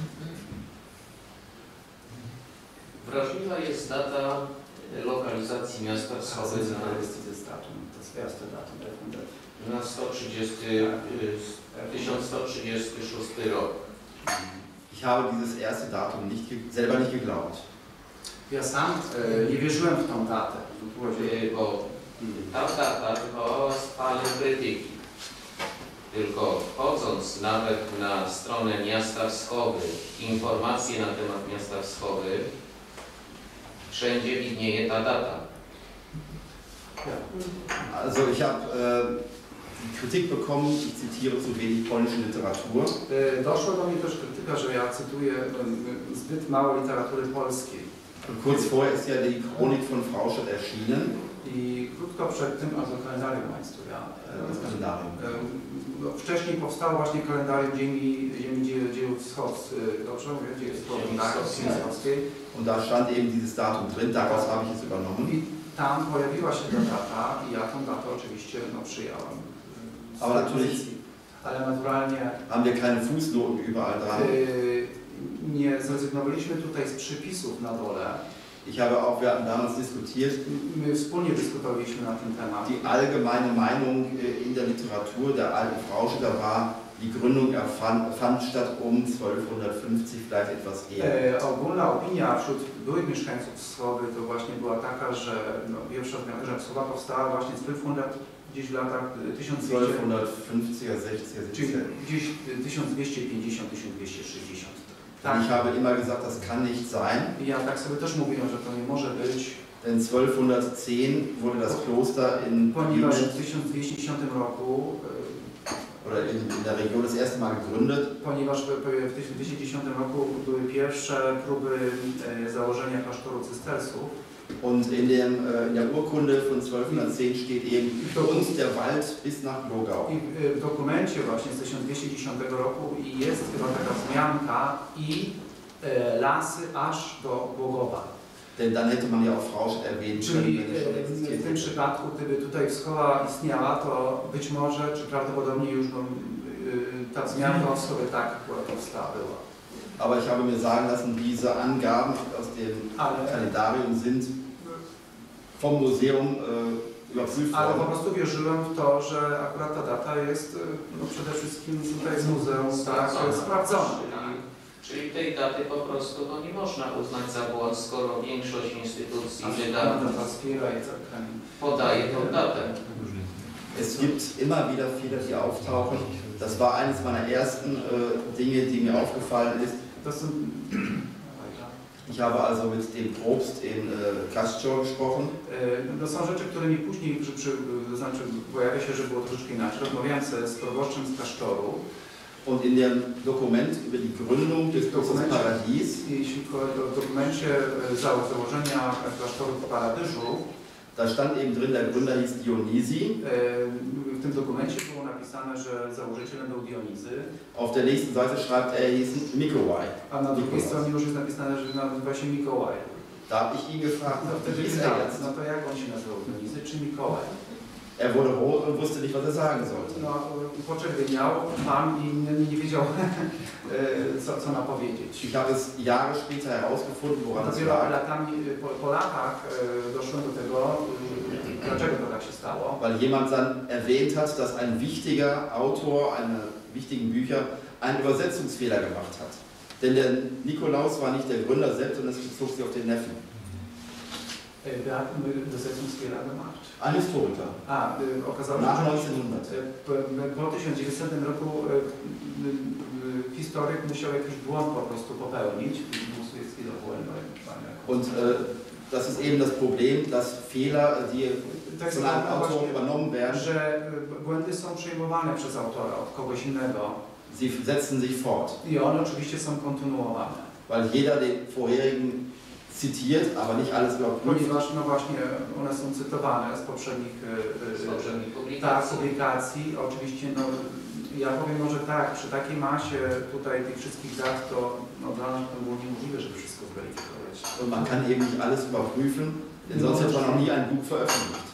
Wrażliwa jest data lokalizacji miasta Wschowy na, na sto trzydziesty, tysiąc sto trzydziesty szósty rok. Ich habe dieses erste Datum nicht, selber nicht geglaubt. Ja sam e, nie wierzyłem w tą datę. Bo ta data wywołała spalę krytyki. Tylko wchodząc nawet na stronę miasta Wschowy, informacje na temat miasta Wschowy, wszędzie widnieje ta data. Also ich habe äh, die Kritik bekommen, ich zitiere zu wenig polnische Literatur. Doszła do mnie też krytyka, że ja cytuję zbyt mało literatury polskiej. Und kurz vorher ist ja die Chronik von Fraustadt erschienen. I krótko przed tym, also kalendarium meinst du, ja? Das Kalendarium. Wcześniej powstało właśnie kalendarium Ziemi, Ziemi Dzieł Wschodów, dobrze mówię? Dzieł Wschodskiej. Und da stand eben dieses Datum drin, daraus habe ich es übernommen. I tam pojawiła się ta data i ja tą datę oczywiście no, przyjąłem. Aber natürlich ale naturalnie haben wir keine Fußnoten überall dran. Yy, nie zrezygnowaliśmy tutaj z przypisów na dole. Ich habe auch, wir hatten damals diskutiert, My wspólnie dyskutowaliśmy na ten temat. Die allgemeine Meinung in der Literatur der alten Fraustädter war, die Gründung erfand, fand statt um zwölfhundertfünfzig, vielleicht etwas eher. E, ogólna opinia wśród byłych mieszkańców Wschowy to właśnie była taka, że no, pierwsza zmiana, że Wschowa powstała właśnie zwölfhundert, gdzieś w latach tysiąc dwieście, zwölfhundertfünfziger, sechziger, czyli siebziger. gdzieś tysiąc dwieście pięćdziesiąt do tysiąc dwieście sześćdziesiąt. Tak. Ich habe immer gesagt, das kann nicht sein. I ja tak sobie też mówiłem, że to nie może być. Denn zwölfhundertzehn wurde das Kloster in Ponieważ w tysiąc dwieście dziesiątym roku oder in, in der Region das erste Mal gegründet. Ponieważ w tysiąc dwieście dziesiątym roku były pierwsze próby założenia klasztoru cystersów. Und in, dem, in der Urkunde von zwölfhundertzehn steht eben für uns der Wald bis nach Glogau. I w dokumencie właśnie z tysiąc dwieście dziesiątego roku jest chyba taka wzmianka i e, lasy aż do Głogowa. Denn dann hätte man ja auch Fraustadt erwähnen können, Czyli wenn es schon e, existiert. w tym przypadku, gdyby tutaj Wschowa istniała, to być może, czy prawdopodobnie już no, ta wzmianka o sobie tak powstała była. Aber ich habe mir sagen lassen, diese Angaben aus dem Ale, Kalendarium sind vom Museum äh, überprüft ale po worden. prostu wierzyłem w to, że akurat ta data jest no, przede wszystkim tutaj z muzeum tak, sprawdzona. Czyli tej daty po prostu no, nie można uznać za błąd, skoro większość instytucji wydanych podaje tą datę. Es gibt immer wieder Fehler, die auftauchen. Das war eines meiner ersten äh, Dinge, die mir aufgefallen ist. Ich habe also mit dem Propst in äh, Kastor gesprochen. To są rzeczy, które mi później przy, przy, to znaczy pojawia się, że było troszeczkę inaczej. Rozmawiałem z proboszczem z klasztoru. Und in dem Dokument über die Gründung des Klosters Paradies, jeśli chodzi o dokumencie założenia klasztoru w Paradyżu, da stand eben drin, der Gründer hieß Dionysi. W tym dokumencie było napisane, że założycielem był Dionizy. Auf der nächsten Seite schreibt er, er hieß Mikołaj. A na drugiej stronie już jest napisane, że nazywa się Mikołaj. Da habe ich ihn gefragt, no, wie hieß er jetzt? No to jak on się nazywał? Dionizy czy Mikołaj? Er wurde rot und wusste nicht, was er sagen sollte. No, poczerwieniał pan i nie, nie wiedział, co, co ma powiedzieć. Ich habe es Jahre später herausgefunden, woran es Dopiero lag. latami, po, po latach doszłem do tego, dlaczego to tak się stało. Weil jemand dann erwähnt hat, dass ein wichtiger Autor einer wichtigen Bücher einen Übersetzungsfehler gemacht hat. Denn der Nikolaus war nicht der Gründer selbst, sondern es bezog sich auf den Neffen. Äh, Wer hat einen Übersetzungsfehler gemacht? Ein Historiker. A, y, okazało się, Nach że neunzehnhundert. y, po, po tysiąc dziewięćsetnym roku y, y, y, historyk musiał jakiś błąd po prostu popełnić. Und äh, das ist eben das Problem, dass Fehler, die Tak von einem samo Autor właśnie, übernommen werden, że y, błędy są przejmowane przez autora od kogoś innego sie setzen sich fort. i one oczywiście są kontynuowane. Weil jeder den vorherigen zitiert, aber nicht alles überprüft. Ponieważ no właśnie one są cytowane z poprzednich, y, Z y, poprzednich tak, publikacji. publikacji. Oczywiście no, ja powiem może tak, przy takiej masie tutaj tych wszystkich dat to no, dla nas to było niemożliwe, żeby wszystko zweryfikować. Und man kann eben nicht alles überprüfen, denn sonst hätte man noch nie ein Buch veröffentlicht.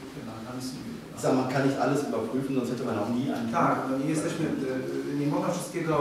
Ich sage, man kann nicht alles überprüfen, sonst hätte man noch nie ein Buch. Tak, no nie jesteśmy, y, nie można wszystkiego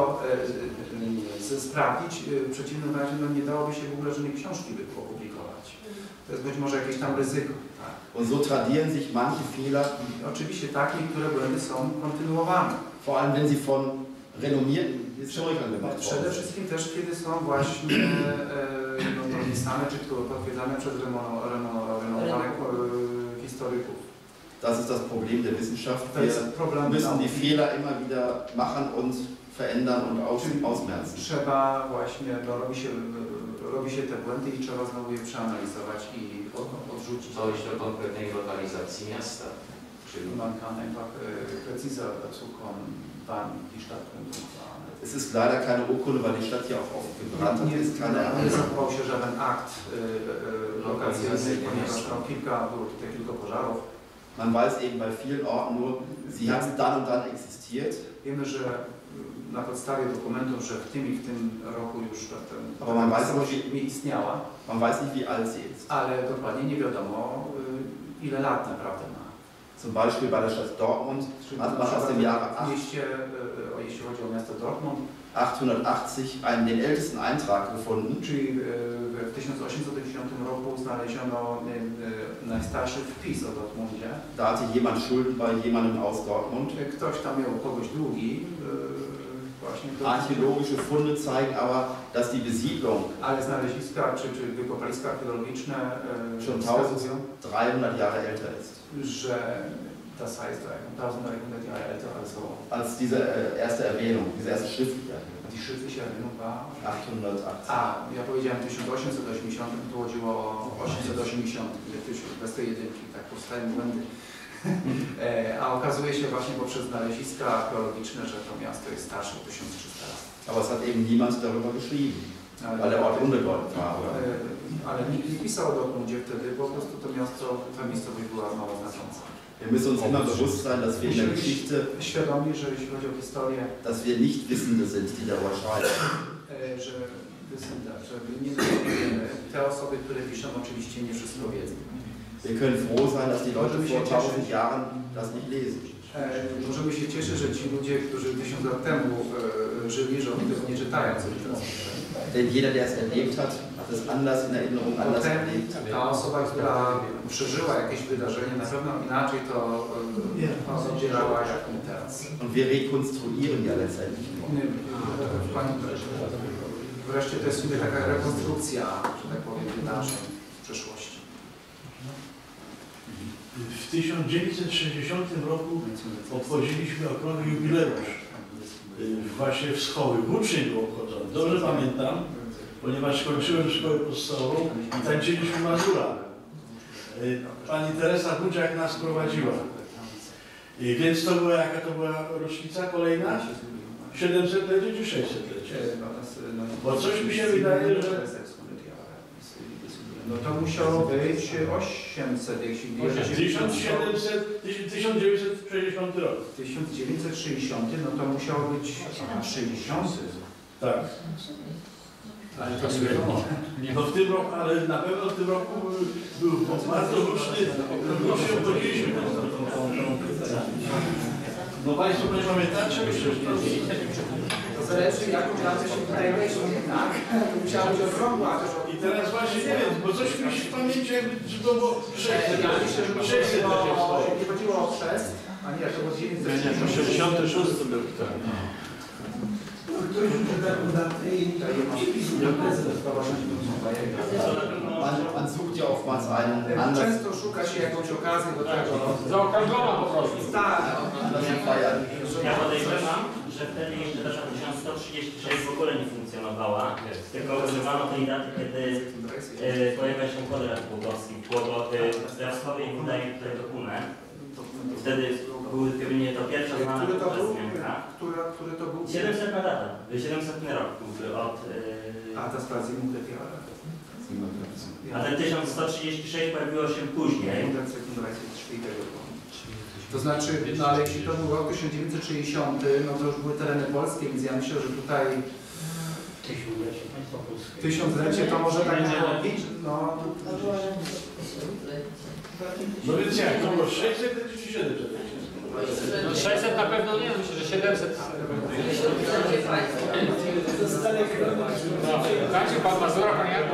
y, y, sprawdzić, y, w przeciwnym razie no, nie dałoby się w ogóle żadnej książki by opublikować. To jest być może jakieś tam ryzyko. Tak. Und so tradieren sich manche Fehler, Oczywiście tak, niektóre błędy są kontynuowane. vor allem wenn sie von renommierten Historikern gemacht Przede worden sind. wszystkim też, kiedy są właśnie e, no, no, pisane czy to potwierdzane przez remo- remo- renomowanych e, historyków. Das ist das Problem der Wissenschaft. To Wir jest problem müssen die nauki. Fehler immer wieder machen und verändern und aus, Czyli ausmerzen. Trzeba właśnie, no, robi, się, robi się te błędy i trzeba znowu je przeanalizować i od- odrzucić. Dojść do konkretnej lokalizacji miasta. Czyli Man kann einfach äh, präziser dazu kommen, wann die Stadt war. Es ist leider keine Urkunde, weil die Stadt ja auch oft gebrannt hat. Nie, Es ist keine nie zachował się żaden akt y, y, lokacyjny, ponieważ tam kilka, było tutaj kilka pożarów. Man weiß eben bei vielen Orten nur, sie hat dann und dann existiert. Wiemy, że na podstawie dokumentów, że w tym i w tym roku już ta, ten, Aber man weiß miejscowość nicht, nie istniała, man weiß nicht, wie alt sie ist. ale dokładnie nie wiadomo y, ile lat naprawdę ma. Zum Beispiel bei der Stadt Dortmund hat man aus dem Jahre w mieście, y, y, jeśli chodzi o miasto Dortmund, achtzehnhundertachtzig einen, den ältesten Eintrag gefunden. czyli y, w tysiąc osiemset dziesiątym roku znaleziono y, y, najstarszy wpis o Dortmundzie. Da hatte jemand Schulden bei jemandem aus Dortmund. Ktoś tam miał kogoś długi, y, właśnie to, Archäologische Funde zeigen aber, dass die Besiedlung ale znaleziska czy, czy wykopaliska archeologiczne y, schon wskazują, dreizehnhundert Jahre älter ist. że das heißt dreizehnhundert Jahre älter als so. Als diese äh, erste Erwähnung, diese erste schriftliche Erwähnung. Die schriftliche Erwähnung war achtzehnhundertachtzig. A, ja powiedziałem tysiąc osiemset osiemdziesiąt, tu chodziło o osiemset osiemdziesiąt, bez tej jedynki, tak powstają błędy. A okazuje się właśnie poprzez znaleziska archeologiczne, że to miasto jest starsze o tysiąc trzysta lat. Aber es hat eben niemand darüber geschrieben, weil der Ort ungedeutet war. Oder? E, Ale nikt nie pisał o Dortmundzie wtedy, po prostu to miasto, ta miejscowość była mało znacząca. Wir müssen uns immer bewusst sein, dass wir in der Geschichte, Świadomi, że jeśli chodzi o historię, dass wir nicht Wissende sind, die darüber schreiben. e, że wysęda, że nie wiemy, te osoby, które piszą, oczywiście nie wszystko wiedzą. Wir können froh sein, dass die Leute vor tausend Jahren das nicht lesen. E, możemy się cieszyć, że ci ludzie, którzy tysiąc lat temu e, żyli, że oni tego nie czytają, co teraz. Denn jeder, der es erlebt hat, hat es anders in Erinnerung, anders Potem erlebt. ta osoba, która przeżyła jakieś wydarzenie, na pewno inaczej to e, oddzielała jak my teraz. Und wir rekonstruieren ja letztendlich. Pani, wreszcie to jest sobie taka rekonstrukcja, że tak powiem, wydarzeń w przeszłości. W tysiąc dziewięćset sześćdziesiątym roku obchodziliśmy okrągły jubileusz. Właśnie w Schowie. Włócznie było obchodzone. Dobrze pamiętam, ponieważ kończyłem szkołę podstawową i tańczyliśmy Mazura. Pani Teresa Budziak nas prowadziła. Więc to była, jaka to była rocznica kolejna? siedemsetlecie czy sześćsetlecie? Bo coś mi się wydaje, że... No to musiało być osiemset, jeśli bierzecie tysiąc siedemset, tysiąc dziewięćset sześćdziesiąty rok. tysiąc dziewięćset sześćdziesiąty, no to musiało być sześćdziesiąty. Tak. Ale to nie wiadomo. No w tym roku, ale na pewno w tym roku był bardzo różny, różnie obchodziliśmy tą, tą, tą, tą. No Państwo nie pamiętacie? To zależy, jaką pracę się tutaj weźmie, tak? Musiała być okrągła. I teraz właśnie nie wiem, bo coś mi się w pamięci jakby, że to było Ja myślę, że to sześćset. chodziło, nie chodziło o chrzest, a nie, to było dziewięćset. sześćdziesiąty szósty był. ktoś rzuci taką datę i nie prezydent. Man, man sucht ja oftmals einen Anlass, Często szuka się jakąś okazję do tego. Zaokrąglona po prostu. Tak. Anlass zu feiern. Ja podejrzewam, że wtedy jeszcze data tysiąc sto trzydzieści sześć w ogóle nie funkcjonowała, tylko używano tej daty, kiedy e, pojawia się kwadrat pługowski. Wrocławie i wydaje tutaj dokument. Wtedy były pewnie to pierwsza znana Który to był? zmianka. Który, który to był? siedemsetna data, siedemsetny rok byłby od... E, A ta sprawa z a ten tysiąc sto trzydzieści sześć pojawiło się później. To znaczy, no ale jeśli to był rok tysiąc dziewięćset sześćdziesiąty, no to już były tereny polskie, więc ja myślę, że tutaj tysiąclecie to może tak było pięć, no... No więc jak, to było sześćset czy siedemset? No sześćset na pewno nie, myślę, że siedemset. No, znaczy pan Mazura, pan Jan?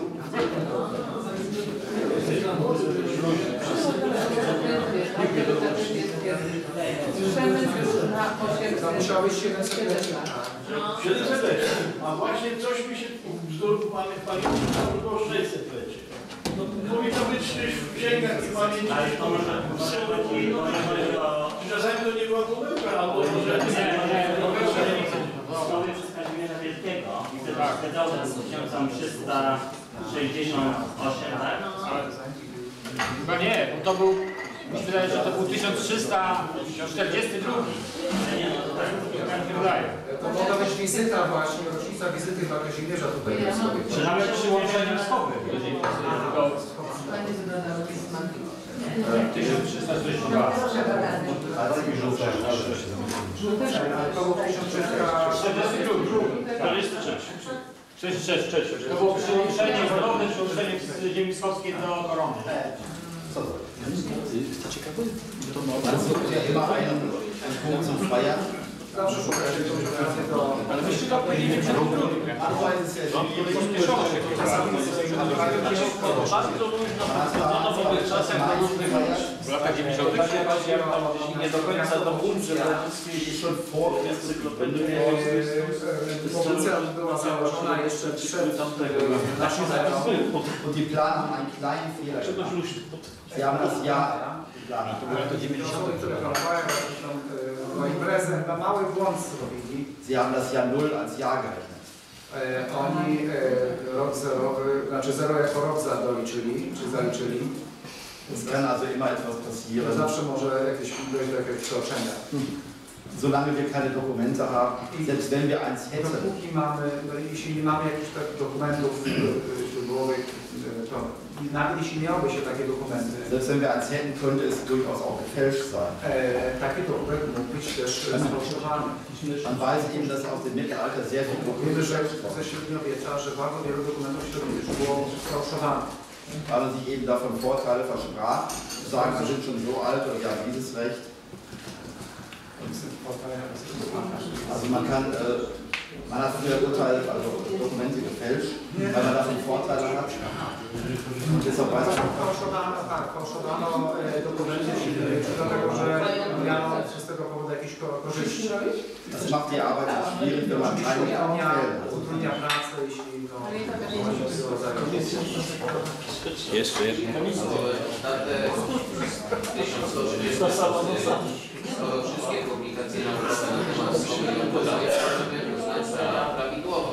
To musiało być siedemset lecie. siedemset lecie. A właśnie coś mi się wzór pamięci, to było sześćset lecie. No powinno być gdzieś w księgach i pamięci. Ale to może chodzi o... Czasami to nie była pomyłka, albo może... Nie, nie, Słowie przez Kazimierza Wielkiego i wtedy zgadzało się z tysiąc trzysta sześćdziesiąt osiem, tak? chyba nie, bo to był, mi się wydaje, że to był tysiąc trzysta czterdziesty drugi. Nie, no to tak. Tak mi wydaje. To mogła być wizyta właśnie, rocznica wizyty chyba Kazimierza tutaj w sobie. Czy nawet przyłączeniem schowek, jeżeli tylko tysiąc trzysta czterdzieści dwa. To było tysiąc trzysta czterdziesty drugi. czterdzieści sześć, trzeci. To było przyłączenie, ponowne przyłączenie z ziemi wschodniej do korony. Man sucht ja immer einen, einen Punkt zum Feiern. Zawsze szuka się jakąś okazję do... Ale myście to powiedzieli, że Arbeit ist ja pospieszono się Czasami bardzo luźno funkcjonował w nowych czasach na różnych w latach dziewięćdziesiątych nie do końca do punkt, że Pozycja była założona jeszcze przed naszą erą. Und die planen haben einen kleinen Fehler gemacht. Sie haben das Jahr geplant. Osoby, które planowały na imprezę, na mały błąd zrobili. Sie haben das Jahr Null als Jahr gerechnet. E, oni e, rok zerowy, znaczy zero jako rok doliczyli, czy zaliczyli. Es kann also immer etwas passieren. Zawsze może jakieś dojść do jakiegoś przekroczenia. Solange wir keine Dokumente haben, selbst wenn wir eins hätten, Dopóki mamy, no, jeśli nie mamy jakichś tak dokumentów źródłowych, to nawet jeśli miałoby się takie dokumenty, selbst wenn wir eins hätten, könnte es durchaus auch gefälscht sein. e, taki dokument mógł być też sfałszowany. Man weiß eben, dass aus dem Mittelalter sehr viel Wiemy, że gefälscht ze wurde, średniowiecza, że bardzo wielu dokumentów średniowiecza było sfałszowanych. weil man sich eben davon Vorteile versprach, zu sagen, wir sind schon so alt oder wir haben dieses Recht. Also man kann, äh, man hat früher Urteile, also Dokumente gefälscht, weil man davon Vorteile hat. Und deshalb weiß man, Fałszowano, tak, fałszowano e, dokumenty średniowiecza, dlatego że miano z tego powodu jakieś ko- korzyści. das macht die Arbeit so schwierig, wenn man keine Utrudnia, Quellen hat. utrudnia pracę, jeśli no, tego rodzaju. Jeszcze jedno. Datę tysiąc sto trzydzieści, skoro wszystkie publikacje naukowe na temat Słowian podaje, powinien uznać za prawidłową.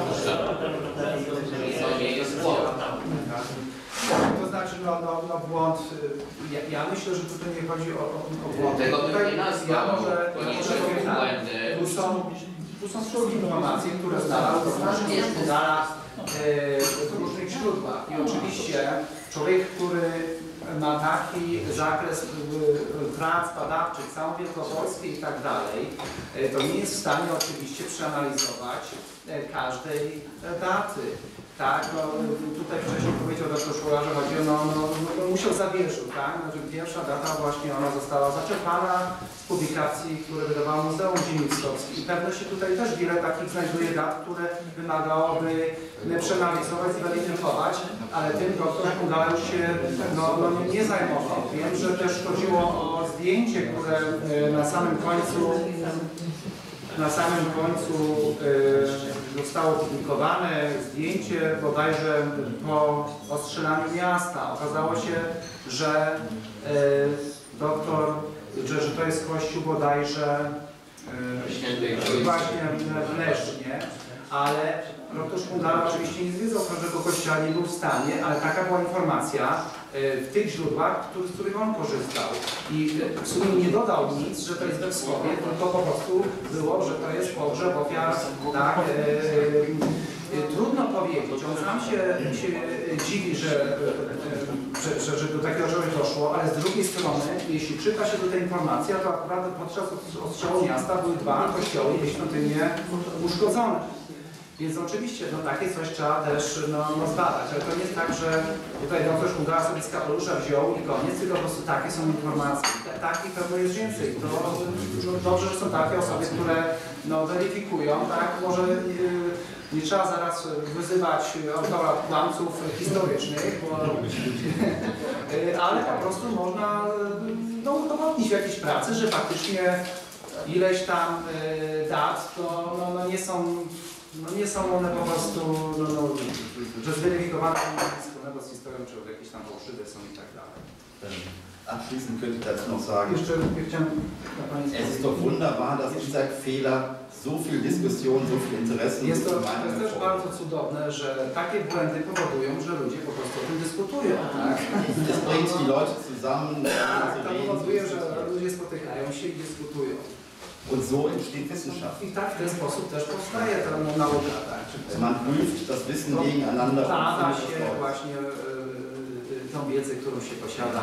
To nie jest błąd. To znaczy, no, no, no błąd, y, ja, ja myślę, że tutaj nie chodzi o, o, o błąd. Tego bym Tutaj nie nazwał, ja może, to ja nie może są powiem tak, błędy. tu są, tu są informacje, które znalazł w różnych źródłach, y, w różnych źródłach. I oczywiście człowiek, który ma taki zakres y, prac badawczych, całą Wielkopolskę i tak dalej, y, to nie jest w stanie oczywiście przeanalizować y, każdej daty. Tak, no, tutaj wcześniej powiedział doktor Szula, że chodzi o, no, no, no, musiał zawierzył, tak? Znaczy pierwsza data właśnie ona została zaczerpana z publikacji, które wydawało Muzeum Ziemi Wschodniej. I pewno się tutaj też wiele takich znajduje dat, które wymagałoby przeanalizować, zweryfikować, ale tym doktor Szula już się no, no, nie zajmował. Wiem, że też chodziło o zdjęcie, które na samym końcu na samym końcu y, zostało opublikowane zdjęcie bodajże po ostrzelaniu miasta. Okazało się, że y, doktor, że, że to jest kościół bodajże y, właśnie w Lesznie, ale doktor Szpungala oczywiście nie zwiedził Krążego Kościoła, nie był w stanie, ale taka była informacja w tych źródłach, z których on korzystał. I w sumie nie dodał nic, że to jest we Wschowie, tylko po prostu było, że to jest pogrzeb ofiar, tak, e, e, trudno powiedzieć. On sam się, się dziwi, że, że, że, że do takiego czegoś doszło, ale z drugiej strony, jeśli czyta się do tej informacji, to akurat podczas ostrzału miasta były dwa kościoły i świątynie uszkodzone. Więc oczywiście no, takie coś trzeba też no, no, zbadać, ale to nie jest tak, że tutaj doktor Szpungala sobie z kapelusza wziął i koniec, tylko po prostu takie są informacje. Takich pewno jest więcej. To no, dobrze, że są takie osoby, które no, weryfikują, tak? Może yy, nie trzeba zaraz wyzywać autora kłamców historycznych, bo, yy, ale po prostu można no, udowodnić w jakiejś pracy, że faktycznie ileś tam yy, dat to no, no, nie są No nie są one po prostu, no, no, że zweryfikowane nie ma nic wspólnego z historią, czy jakieś tam fałszywe są i tak dalej. Abschließend könnte ich dazu noch sagen, Jeszcze chciałem na Pani es ist doch wunderbar, dass dieser Fehler so viel Diskussion, so viel Interessen Jest to, und to jest też bardzo cudowne, że takie błędy powodują, że ludzie po prostu o tym dyskutują. Tak? Es bringt die Leute zusammen, Tak, zu to reden, powoduje, zu że diskutieren. ludzie spotykają się i dyskutują. Und so entsteht Wissenschaft. I tak w ten sposób też powstaje ta nauka. Tak? Man prüft das Wissen gegeneinander und Bada findet się es raus. właśnie yy, tą wiedzę, którą się posiada.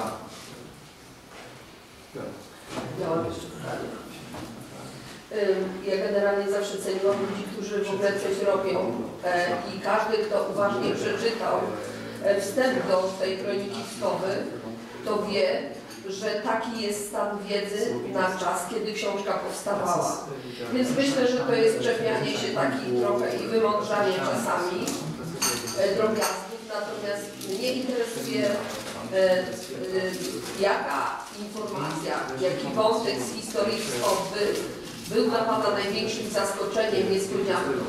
Miałam jeszcze pytanie. Ym, Ja generalnie zawsze ceniłam ludzi, którzy w ogóle coś robią e, i każdy, kto uważnie przeczytał e, wstęp do tej kroniki wskowy, to wie, że taki jest stan wiedzy na czas, kiedy książka powstawała. Więc myślę, że to jest czepianie się takich trochę i wymądrzanie czasami e, drobiazgów, natomiast mnie interesuje e, e, jaka informacja, jaki wątek z historii wschodniej był dla Pana największym zaskoczeniem, niespodzianką.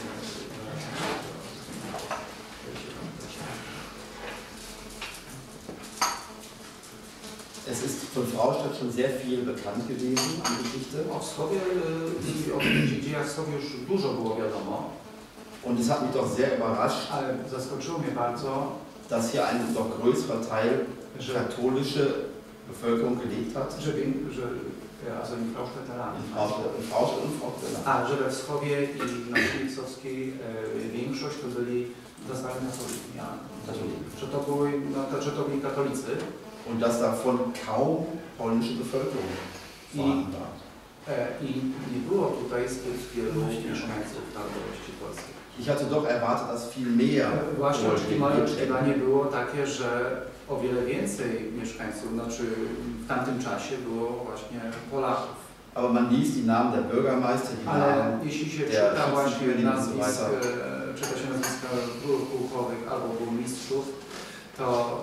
Es ist von Fraustadt schon sehr viel bekannt gewesen an Geschichte. O wschodzie i o dziejach wschodzie już dużo było wiadomo. Und es hat mich doch sehr überrascht, Ale zaskoczyło mnie bardzo, dass hier ein doch größerer Teil że, katholische Bevölkerung gelebt hat. że, że also in Fraustädterland. In Fraustadt, in Fraustadt und Fraustädterland. A, że we wschodzie i na Śliwcowskiej e, większość to byli nazwani katolicy, ja, że to były, no, to, że to byli katolicy. Und dass davon kaum polnische Bevölkerung vorhanden war. E, I nie było tutaj zbyt wielu mieszkańców narodowości polskiej. Ich hatte doch erwartet, dass viel mehr E, Właśnie Polen moje gelebt oczekiwanie hätten. było takie, że o wiele więcej mieszkańców, znaczy w tamtym czasie było właśnie Polaków. Aber man liest die Namen der Bürgermeister, die Ale Namen jeśli się der czyta właśnie Schützenkönigin und so nazwisk, weiter. e, czyta się nazwiska pułkowych albo burmistrzów, to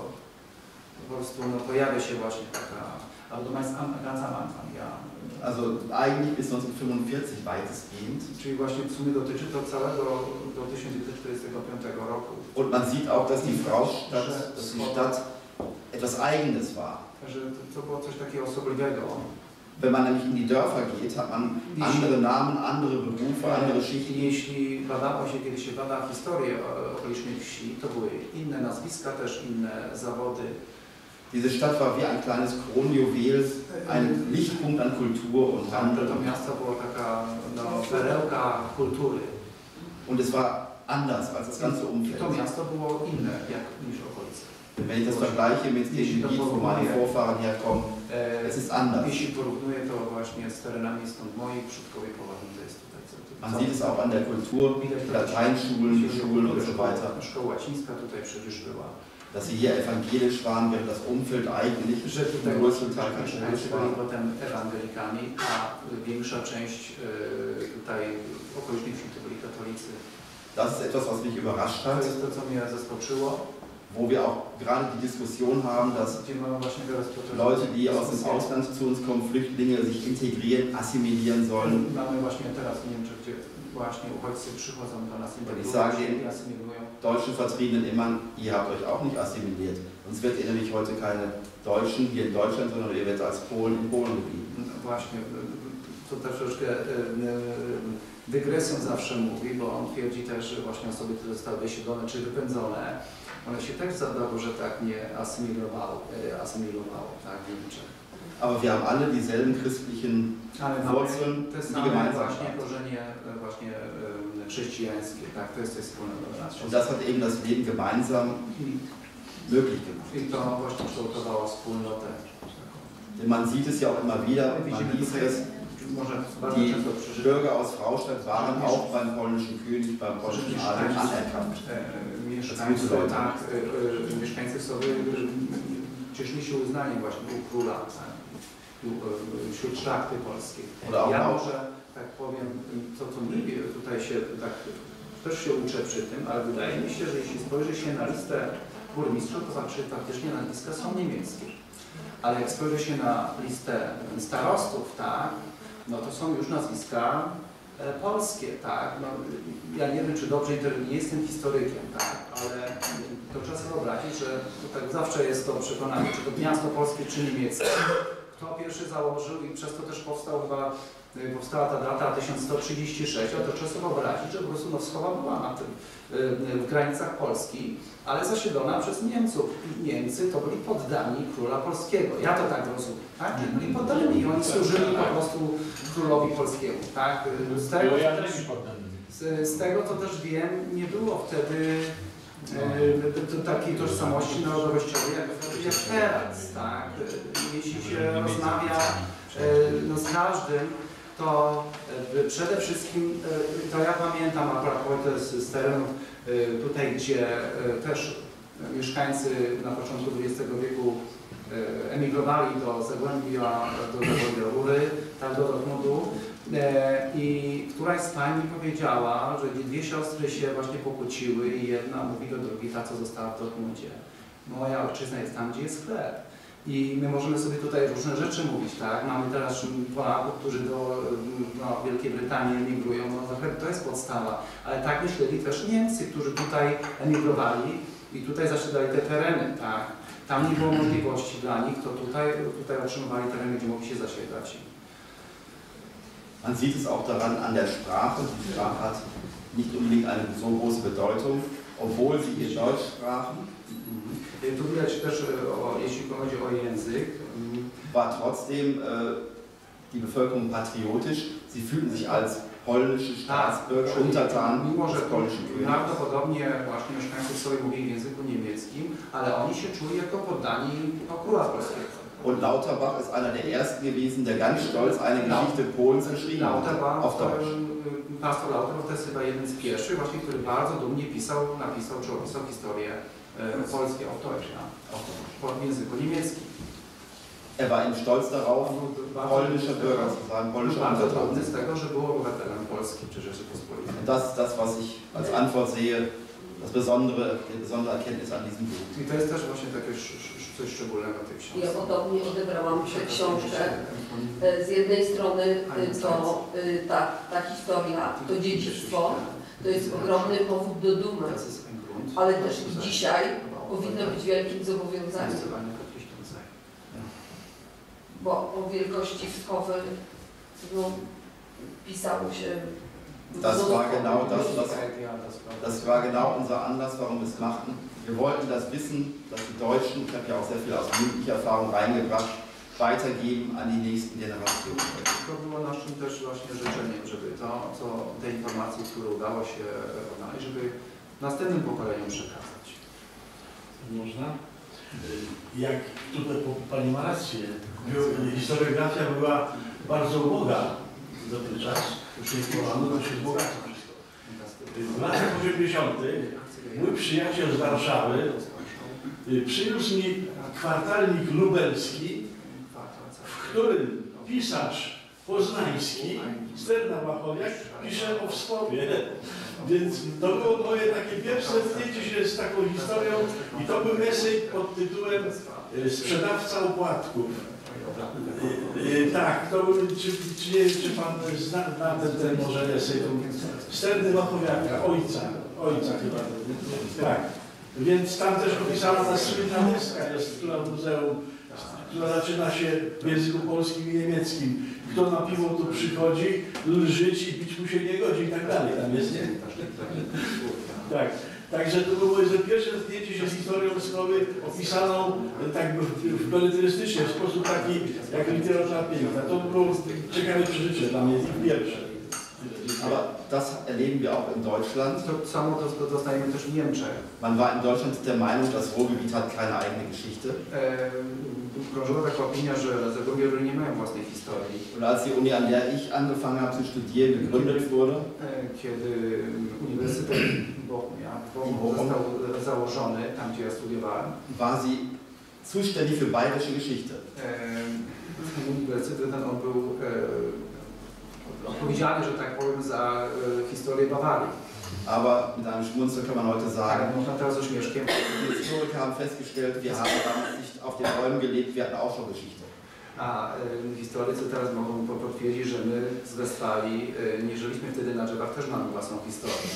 po prostu no, pojawia się właśnie taka, albo to jest ganz am Anfang, ja. Also eigentlich bis neunzehnhundertfünfundvierzig weitestgehend. Czyli właśnie w sumie dotyczy to całego do tysiąc dziewięćset czterdziestego piątego roku. Und man sieht auch, dass die Fraustadt, dass die Stadt etwas Eigenes war. Że to, to było coś takiego osobliwego. Wenn man nämlich in die Dörfer geht, hat man andere Namen, andere Berufe, andere Schichten. Jeśli badało się, kiedy się bada historię okolicznych wsi, to były inne nazwiska, też inne zawody. Diese Stadt war wie ein kleines Kronjuwel, ein Lichtpunkt an Kultur und Handel. To miasto było taka no, perełka kultury. Und es war anders als das ganze Umfeld. To miasto było inne jak, niż okolice. Wenn ich das vergleiche mit dem Gebiet, wo meine Vorfahren herkommen, es ist anders. Jeśli porównuję to właśnie z terenami stąd moich przodkowie pochodni, to jest tutaj co. Man sieht es auch an der Kultur, Lateinschulen, Schulen und so weiter. Szkoła łacińska tutaj przecież była. Dass sie hier evangelisch waren, während das Umfeld eigentlich Że tutaj im größten Teil katholisch byli war. potem ewangelikami, a większa część e, tutaj okolicznych wsi to byli katolicy. Das ist etwas, was mich überrascht To hat. jest to, co mnie zaskoczyło. wo wir auch gerade die Diskussion haben, dass Gdzie mamy właśnie teraz proces- Leute, die aus dem Ausland zu uns kommen, Flüchtlinge, sich integrieren, assimilieren sollen. Mamy właśnie teraz w Niemczech, gdzie właśnie uchodźcy przychodzą do nas, Ich sage integrują się den i asymilują. deutschen Vertriebenen immer, ihr habt euch auch nicht assimiliert. Sonst werdet ihr nämlich heute keine Deutschen hier in Deutschland, sondern ihr werdet als Polen in Polen geblieben. No właśnie, to troszeczkę e, e, dygresją zawsze mówi, bo on twierdzi też, że właśnie osoby, które zostały wysiedlone czy wypędzone, one się też za dobrze, że tak nie asymilowały, e, asymilowały tak, w Niemczech. Aber wir haben alle dieselben christlichen Ale mamy Wurzeln, te die same gemeinsam właśnie sind. korzenie e, właśnie e, chrześcijańskie, tak, to jest coś wspólnego dla nas. Und das hat eben das Leben gemeinsam möglich gemacht. I to właśnie kształtowało wspólnotę. Denn man sieht es ja auch immer wieder, man Widzimy liest tutaj, es, może bardzo die często przeżywać. Bürger aus Fraustadt waren auch beim polnischen König, beim polnischen Adel anerkannt. Mieszkańcy, tak, e, e, mieszkańcy sobie cieszyli się uznaniem właśnie u króla, tak, u, e, wśród szlachty polskiej. Ja może tak powiem, to co mi tutaj się tak też się uczę przy tym, ale wydaje mi się, że jeśli spojrzy się na listę burmistrzów, to znaczy faktycznie nazwiska są niemieckie. Ale jak spojrzy się na listę starostów, tak, no to są już nazwiska e, polskie, tak. No, ja nie wiem, czy dobrze, nie jestem historykiem, tak, ale to trzeba sobie wyobrazić, że to tak zawsze jest to przekonanie, czy to miasto polskie, czy niemieckie. Kto pierwszy założył i przez to też powstał chyba, powstała ta data tysiąc sto trzydzieści sześć, a to trzeba sobie wyobrazić, że po prostu no, wschowa była na tym, w granicach Polski, ale zasiedlona przez Niemców. I Niemcy to byli poddani króla polskiego. Ja to tak rozumiem, tak? Czyli byli poddani i oni służyli po prostu królowi polskiemu, tak? Z tego, z, z tego co też wiem, nie było wtedy e, takiej tożsamości narodowościowej jak, jak teraz, tak? Jeśli się rozmawia e, no, z każdym, to e, przede wszystkim, e, to ja pamiętam akurat z, z terenów e, tutaj, gdzie e, też mieszkańcy na początku dwudziestego wieku e, emigrowali do Zagłębia, do Zagłębia Rury, tak do Dortmundu. E, I któraś z pań mi powiedziała, że dwie siostry się właśnie pokłóciły i jedna mówi do drugiej, ta co została w Dortmundzie. Moja ojczyzna jest tam, gdzie jest chleb. I my możemy sobie tutaj różne rzeczy mówić, tak? Mamy teraz Polaków, którzy do no, Wielkiej Brytanii emigrują, no to jest podstawa. Ale tak myśleli też Niemcy, którzy tutaj emigrowali i tutaj zasiadali te tereny, tak? Tam nie było możliwości dla nich, to tutaj, tutaj otrzymywali tereny, gdzie mogli się zasiedlać. Man sieht es auch daran an der Sprache. Die Sprache hat nicht unbedingt eine so große Bedeutung, obwohl sie ihr Deutsch sprachen. Tu widać też, o, jeśli chodzi o język, war trotzdem äh, die Bevölkerung patriotisch. Sie fühlten sich als polnische Staatsbürger, Untertanen mimo, że des polnischen Königs. Prawdopodobnie właśnie mieszkańcy sobie mówili w języku niemieckim, ale oni się czuli jako poddani no, króla polskiego. Und Lauterbach ist einer der ersten gewesen, der ganz stolz eine Geschichte Polens geschrieben hat, Lauterbach, auf Deutsch. pastor Lauterbach to jest chyba jeden z pierwszych, właśnie, który bardzo dumnie pisał, napisał czy opisał historię e, polskie auf Deutsch, ja, w języku niemieckim. Er war eben stolz darauf, polnischer Bürger zu sein, polnischer Bardzo Untertan. dumny z tego, że był obywatelem Polski czy Rzeczypospolitej. Das ist das, was ich als Antwort sehe, das besondere, die besondere Erkenntnis an diesem Buch. I to jest też właśnie takie coś szczególnego w tej książce. Ja podobnie odebrałam tę książkę. Z jednej strony to ta, ta historia, to dziedzictwo, to jest ogromny powód do dumy, ale też i dzisiaj powinno być wielkim zobowiązaniem. Bo o wielkości Wschowy no, pisało się. Das war genau das, was, das war genau unser Anlass, warum wir es machten. Wir wollten das Wissen, das die Deutschen, ich habe ja auch sehr viel aus mündlicher Erfahrung reingebracht, weitergeben an die nächsten Generationen. To było naszym też właśnie życzeniem, żeby to, co te informacje, które udało się odnaleźć, żeby następnym pokoleniom przekazać. Można? Jak tutaj Pani ma rację, historiografia była bardzo uboga dotychczas, już nie wpływano, to się wzbogaca wszystko. W latach osiemdziesiątych mój przyjaciel z Warszawy przyniósł mi kwartalnik lubelski, w którym pisarz poznański, Sterna Wachowiak, pisze o Wschowie. Więc to było moje takie pierwsze zetknięcie się z taką historią i to był esej pod tytułem Sprzedawca opłatków. Yy, tak, to czy, czy, nie, czy pan zna, zna ten, ten może esej, Sterny Wachowiaka, ojca, ojca chyba. Tak, więc tam też opisana ta słynna deska jest, która w muzeum, która zaczyna się w języku polskim i niemieckim. Kto na piwo tu przychodzi, lżyć i pić mu się nie godzi i tak dalej. Tam jest, nie? Tak. Także to było moje pierwsze zetknięcie się z historią Wschowy opisaną tak w beletrystycznie, w sposób taki jak literatura piękna. To było ciekawe przeżycie dla mnie, pierwsze. Aber das erleben wir auch in Deutschland. To samo doznajemy też w Niemczech. Man war in Deutschland der Meinung, das Ruhrgebiet hat keine eigene Geschichte. Krążyła taka opinia, że Zagłębie nie mają własnej historii. Und als die Uni, an der ich angefangen habe zu studieren, gegründet wurde, kiedy Uniwersytet Bochnia został założony, tam gdzie ja studiowałem, war sie zuständig für bayerische Geschichte. Uniwersytet ten on był odpowiedzialny, że tak powiem, za historię Bawarii. Aber mit einem Schmunzeln kann man heute sagen, można teraz uśmieszkiem. die Historiker haben festgestellt, wir haben damals nicht auf den Bäumen gelebt, wir hatten auch schon Geschichte. A y, historycy teraz mogą potwierdzić, że my z Westfalii y, nie żyliśmy wtedy na drzewach, też mamy własną historię.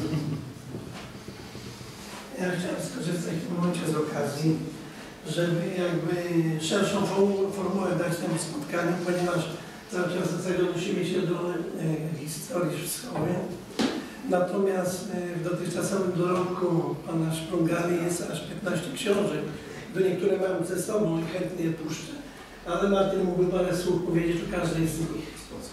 Ja chciałem skorzystać w tym momencie z okazji, żeby jakby szerszą formułę dać temu spotkaniu, ponieważ cały czas do tego odnosimy się do e, historii Wschowej. Natomiast e, w dotychczasowym dorobku pana Szprungali jest aż piętnaście książek. Do niektóre mam ze sobą i chętnie je puszczę. Ale Martin mógłby parę słów powiedzieć o każdej z nich.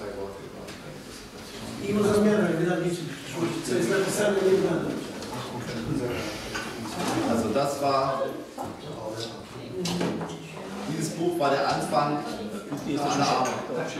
I o zamiarach wydawniczych w przyszłości, co jest napisane nie wnadać. Also das war, dieses Buch war der Anfang einer Arbeit.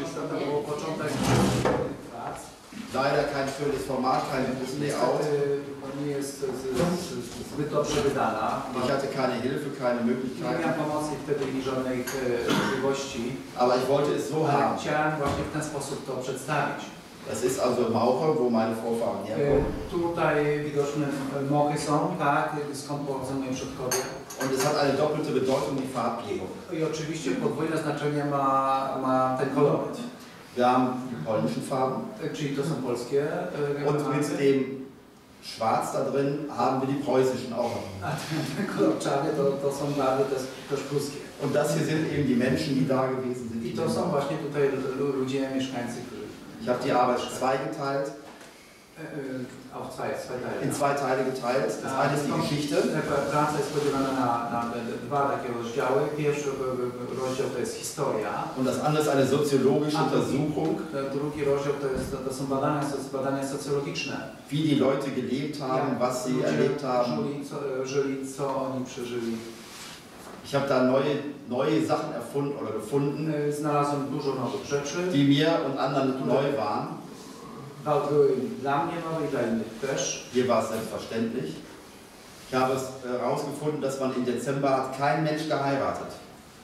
Leider kein schönes Format, kein gutes Layout. Nie jest zbyt dobrze wydana. Ich hatte keine Hilfe, keine Nie Möglichkeiten. miałem pomocy wtedy i żadnych możliwości. Aber ich wollte es so haben. Chciałem właśnie w ten sposób to przedstawić. Das ist also Mauche, wo meine Vorfahren herkommen. Tutaj widoczne mochy są, tak, skąd pochodzą moje przodkowie. Und es hat eine doppelte Bedeutung, die Farbgebung. I oczywiście podwójne znaczenie ma, ma ten koloryt. Wir haben die polnischen Farben. Czyli to są polskie Und mit dem Schwarz da drin haben wir die preußischen auch noch. A ten kolor czarny to, to są barwy też, też pruskie. Und das hier sind eben die Menschen, die da gewesen sind. I to są właśnie tutaj ludzie, mieszkańcy, którzy... Ich habe die Arbeit zweigeteilt. Auch zwei, zwei Teile. In zwei Teile geteilt. Das eine ist die Geschichte. Praca jest podzielona na, na dwa takie rozdziały. Pierwszy rozdział to jest historia. Und das andere ist eine soziologische Untersuchung. Drugi rozdział to, jest, to są badania, badania socjologiczne. Wie die Leute gelebt haben, was sie erlebt haben. Żyli, co, żyli, co oni przeżyli. Ich habe da neue, neue Sachen erfunden oder gefunden, Znalazłem dużo nowych rzeczy, die mir und anderen neu waren. były dla mnie nowe i dla innych też. Hier war es selbstverständlich. Ich habe es herausgefunden, dass man im Dezember hat kein Mensch geheiratet.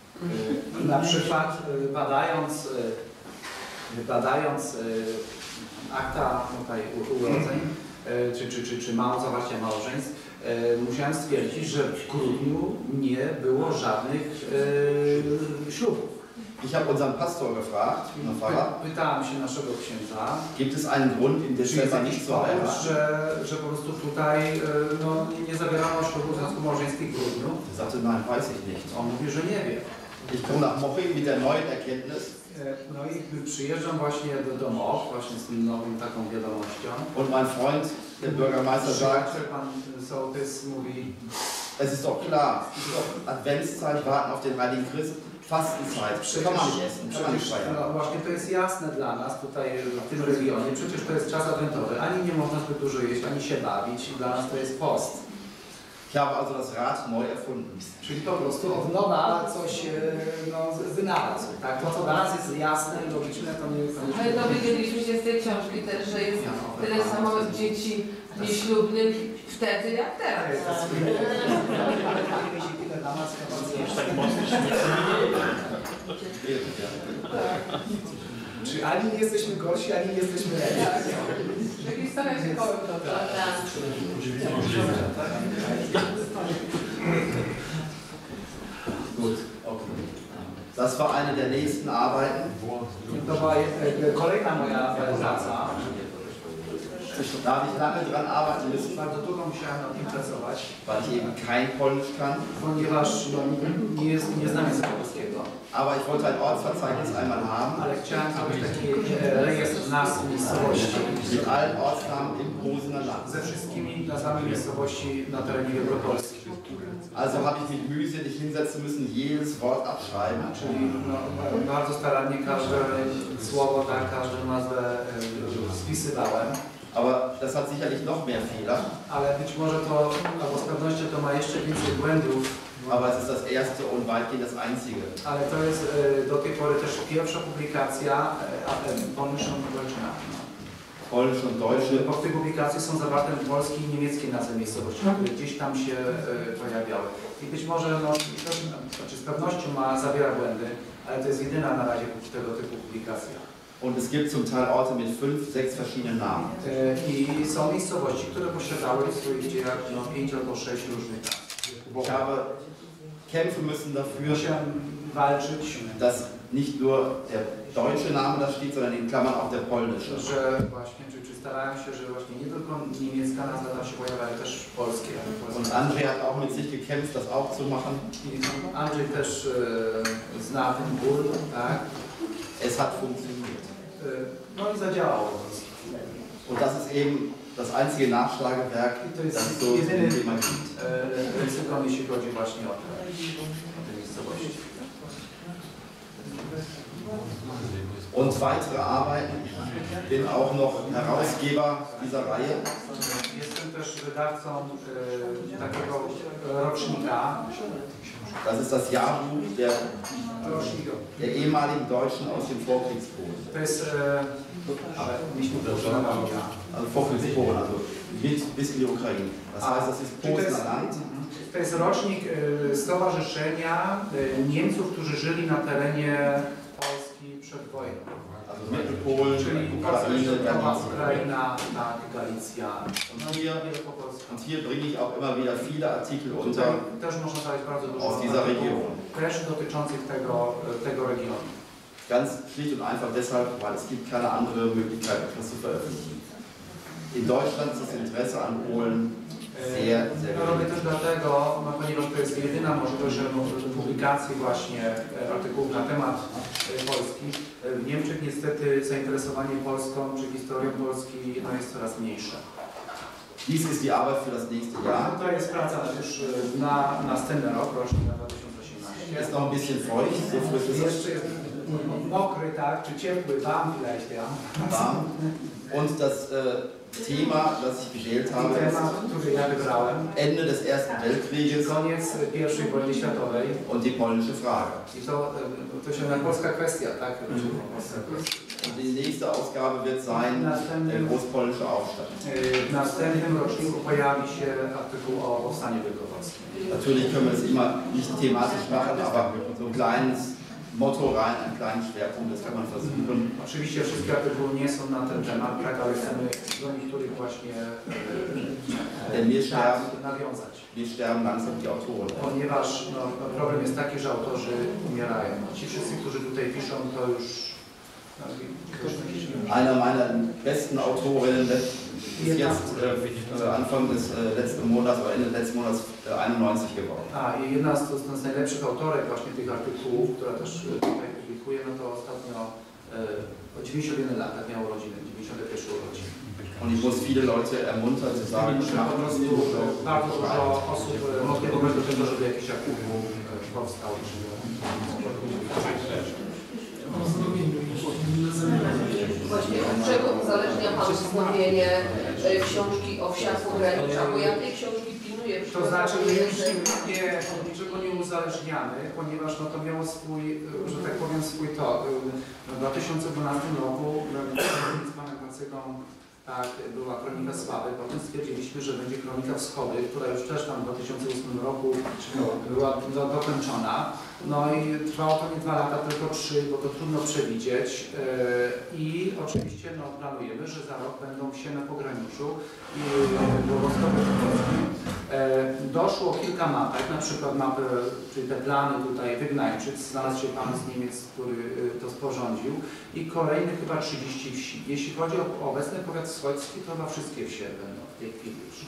Na przykład badając, badając akta tutaj urodzeń, czy, czy, czy, czy mało zawarcia małżeństw, musiałem stwierdzić, że w grudniu nie było żadnych e, ślubów. Ich habe unseren Pastor gefragt, no Pfarrer, Pytałem się naszego księdza, gibt es einen Grund im czy jest Dezember jakiś nicht zu powód, heiraten? że, że po prostu tutaj no, nie zawierano ślubu w związku małżeńskich w grudniu. Er sagte, nein, weiß ich nicht. On mówi, że nie wie. Ich komme nach Moching mit der neuen Erkenntnis. No i przyjeżdżam właśnie do Domow, właśnie z tą nową taką wiadomością. Und mein Freund, der Bürgermeister, sagt, Pan sołtys mówi, es ist doch klar, es ist doch Adventszeit, warten auf den Heiligen Christ, Fastenzeit, kann man nicht essen, kann man nicht przecież, feiern. no właśnie to jest jasne dla nas tutaj w tym regionie, przecież to jest czas adwentowy, ani nie można zbyt dużo jeść, ani się bawić, dla nas to jest post. Ich habe also das Rad neu erfunden. Czyli po prostu od nowa coś no, wynalazł. Tak? To, co dla nas jest jasne i logiczne, to nie jest... Ale dowiedzieliśmy się z tej książki też, że jest tyle samo dzieci nieślubnych wtedy jak teraz. Już tak mocno się nie dzieje. Czyli ani nie jesteśmy gorsi, ani nie jesteśmy lepsi. Czyli stara się kołem to, tak? Gut, okay. Das war eine der nächsten Arbeiten. To była e, kolejna moja praca. Da habe ich lange dran arbeiten müssen, Bardzo długo musiałem nad tym pracować, weil ich eben kein Polnisch kann. ponieważ no, nie, jest, nie znam języka polskiego. Aber ich wollte ein Ortsverzeichnis einmal haben, Ale chciałem zrobić taki e, rejestr nazw miejscowości mit allen Ortsnamen im Posener Land. ze wszystkimi nazwami miejscowości na terenie Wielkopolski. Also habe ich mit Mühe sich hinsetzen müssen, jedes Wort abschreiben. Czyli no, bardzo starannie każde słowo, tak, każdą nazwę e, spisywałem. Aber das hat sicherlich noch mehr Fehler. Ale być może to, albo z pewnością to ma jeszcze więcej błędów. Aber es ist das erste und weitgehend das einzige. Ale to jest e, do tej pory też pierwsza publikacja e, Polnisch und Deutsch. Polnisch und Deutsche. Bo w tej publikacji są zawarte polskie i niemieckie nazwy miejscowości, które gdzieś tam się e, pojawiały. I być może, no, to, znaczy z pewnością ma, zawiera błędy, ale to jest jedyna na razie tego typu publikacja. Und es gibt zum Teil Orte mit fünf, sechs verschiedenen Namen. E, I są miejscowości, które posiadały w swoich dziejach no, pięć albo sześć różnych nazw. Ich habe kämpfen müssen dafür, Musiałem walczyć, dass nicht nur der deutsche Name da steht, sondern in Klammern auch der polnische. że właśnie, czy, czy starałem się, że właśnie nie tylko niemiecka nazwa tam się pojawia, ale też polskie. Und Andrzej hat auch mit sich gekämpft, das auch zu machen. I Andrzej też e, zna ten ból, tak? Es hat funktioniert. E, no i zadziałało. Und das ist eben das einzige Nachschlagewerk, I to jest das es so in jedyny dem Thema gibt. e, leksykon, jeśli chodzi właśnie o te, o te miejscowości. Und weitere Arbeiten. Ich bin auch noch Herausgeber dieser Reihe. Jestem też wydawcą e, takiego rocznika. Das ist das Jahrbuch der, Rocznika. der ehemaligen Deutschen aus dem Vorkriegspolen. To jest, e, ale myślę, że Also Vorkriegspolen, also mit bis in die Ukraine. Das heißt, das ist Posener Land. To jest rocznik e, Stowarzyszenia e, Niemców, którzy żyli na terenie Polski przed wojną. Also Mittelpolen, Czyli Ukraine, Galicja. Ukraina, tak, Galicja. Und hier, und hier bringe ich auch immer wieder viele Artikel unter Też można znaleźć bardzo dużo aus dieser Region. też dotyczących tego, tego regionu. Ganz schlicht und einfach deshalb, weil es gibt keine andere Möglichkeit, etwas zu veröffentlichen. In Deutschland ist das Interesse an Polen sehr, sehr To robię gering. też dlatego, no, ponieważ to jest jedyna możliwość żeby publikacji właśnie e, artykułów na temat e, Polski. E, W Niemczech niestety zainteresowanie Polską czy historią Polski no, jest coraz mniejsze. Dies ist die Arbeit für das nächste Jahr. To jest praca już e, na następny rok, rocznik na dwa tysiące osiemnasty. Ist noch ein bisschen feucht, so frisch ist es. Jeszcze jest mokry, tak, czy ciepły, warm vielleicht, ja. Warm. Und das äh, Thema, das ich gewählt habe, I ist temat, który ja wybrałem, Ende des Ersten Weltkrieges koniec pierwszej wojny światowej. und die polnische Frage. I to, e, to się na polska kwestia, tak? Und die nächste Ausgabe wird sein der großpolnische Aufstand. W następnym roczniku pojawi się artykuł o powstaniu wielkopolskim. Natürlich können wir es immer nicht thematisch machen, aber so ein kleines Motto rein, einen kleinen Schwerpunkt, das kann man versuchen. Oczywiście wszystkie artykuły nie są na ten temat, tak, ale chcemy do niektórych właśnie Denn mir e, sterben, nawiązać. mir sterben langsam die Autoren. Ponieważ no, problem jest taki, że autorzy umierają. Ci wszyscy, którzy tutaj piszą, to już... No, Einer meiner besten Autorinnen ist jetzt äh, Anfang des äh, letzten Monats oder Ende des letzten Monats äh, einundneunzig geworden. A, i jedna z, z najlepszych autorek właśnie tych artykułów, która też e, tutaj publikuje, no to ostatnio e, dziewięćdziesiąt jeden lat, tak miał urodziny, dziewięćdziesiąte pierwsze urodziny. Und ich muss viele Leute ermuntern zu sagen, Muszę po prostu e, bardzo dużo osób e, motywować do tego, żeby jakiś artykuł e, powstał. Właśnie od czego uzależnia Pan wznowienie e, książki o wsiach pogranicza? Bo ja tej książki pilnuję. To znaczy my już nie, niczego nie uzależniamy, ponieważ no, to miało swój, że tak powiem, swój tok. W dwa tysiące dwunastym roku z panem Pacyką tak, była Kronika Sławy, potem stwierdziliśmy, że będzie Kronika Wschody, która już też tam w dwa tysiące ósmym roku była do, dokończona. No i trwało to nie dwa lata, tylko trzy, bo to trudno przewidzieć. I oczywiście no, planujemy, że za rok będą się na pograniczu i doszło kilka mapek, na przykład mapy, czyli te plany tutaj Wygnańczyc, znalazł się pan z Niemiec, który to sporządził i kolejnych chyba trzydzieści wsi. Jeśli chodzi o obecny powiat swojski, to chyba wszystkie wsie będą w tej chwili już.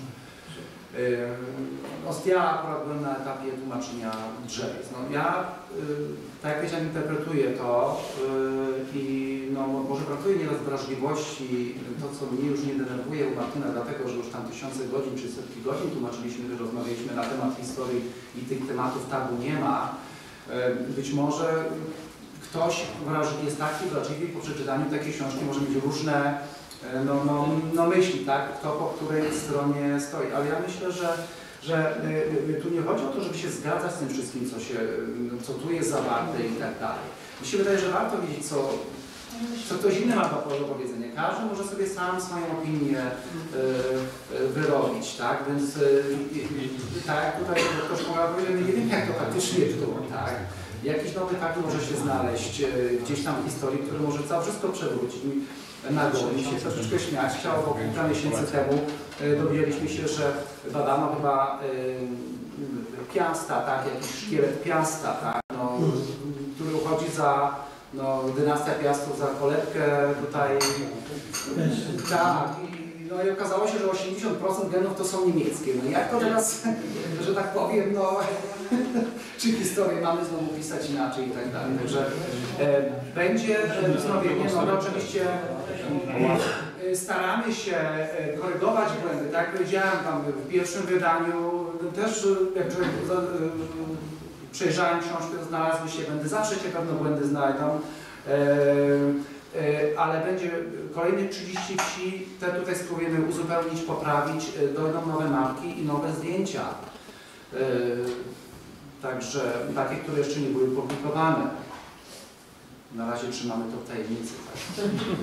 No, ja akurat byłem na etapie tłumaczenia drzewiec. No, ja, tak jak powiedziałem, interpretuję to i no, może brakuje nieraz wrażliwości, to co mnie już nie denerwuje u Martyna, dlatego że już tam tysiące godzin czy setki godzin tłumaczyliśmy, że rozmawialiśmy na temat historii i tych tematów tabu nie ma. Być może ktoś jest taki wrażliwy po przeczytaniu takiej książki może mieć różne No, no, no myśli, tak, kto po której stronie stoi, ale ja myślę, że, że y, tu nie chodzi o to, żeby się zgadzać z tym wszystkim, co, się, co tu jest zawarte i tak dalej. Mi się wydaje, że warto wiedzieć, co, co ktoś inny ma do powiedzenia. Każdy może sobie sam swoją opinię y, y, wyrobić, tak, więc y, y, tak jak tutaj ktoś powiedział, nie wiem jak to faktycznie było, tak. Jakiś nowy fakt może się znaleźć y, gdzieś tam w historii, który może całe wszystko przewrócić. Na górę. Mi się troszeczkę śmiać chciało, bo kilka miesięcy temu y, dowiedzieliśmy się, że badano chyba y, Piasta, tak, jakiś szkielet Piasta, tak, no, który uchodzi za, no, dynastia Piastów za kolebkę tutaj, tak, i, no i okazało się, że osiemdziesiąt procent genów to są niemieckie. No jak to teraz, że tak powiem, no, czy historię mamy znowu pisać inaczej i tak dalej. Także e, będzie wznowienie, no, no oczywiście e, staramy się e, korygować błędy, tak jak powiedziałem tam w pierwszym wydaniu, też jak człowiek e, przejrzałem książkę, znalazły się błędy, zawsze się pewne błędy znajdą. E, e, ale będzie kolejnych trzydzieści wsi, te tutaj spróbujemy uzupełnić, poprawić, e, dojdą nowe mapki i nowe zdjęcia. E, Także takie, które jeszcze nie były publikowane. Na razie trzymamy to w tajemnicy. Tak?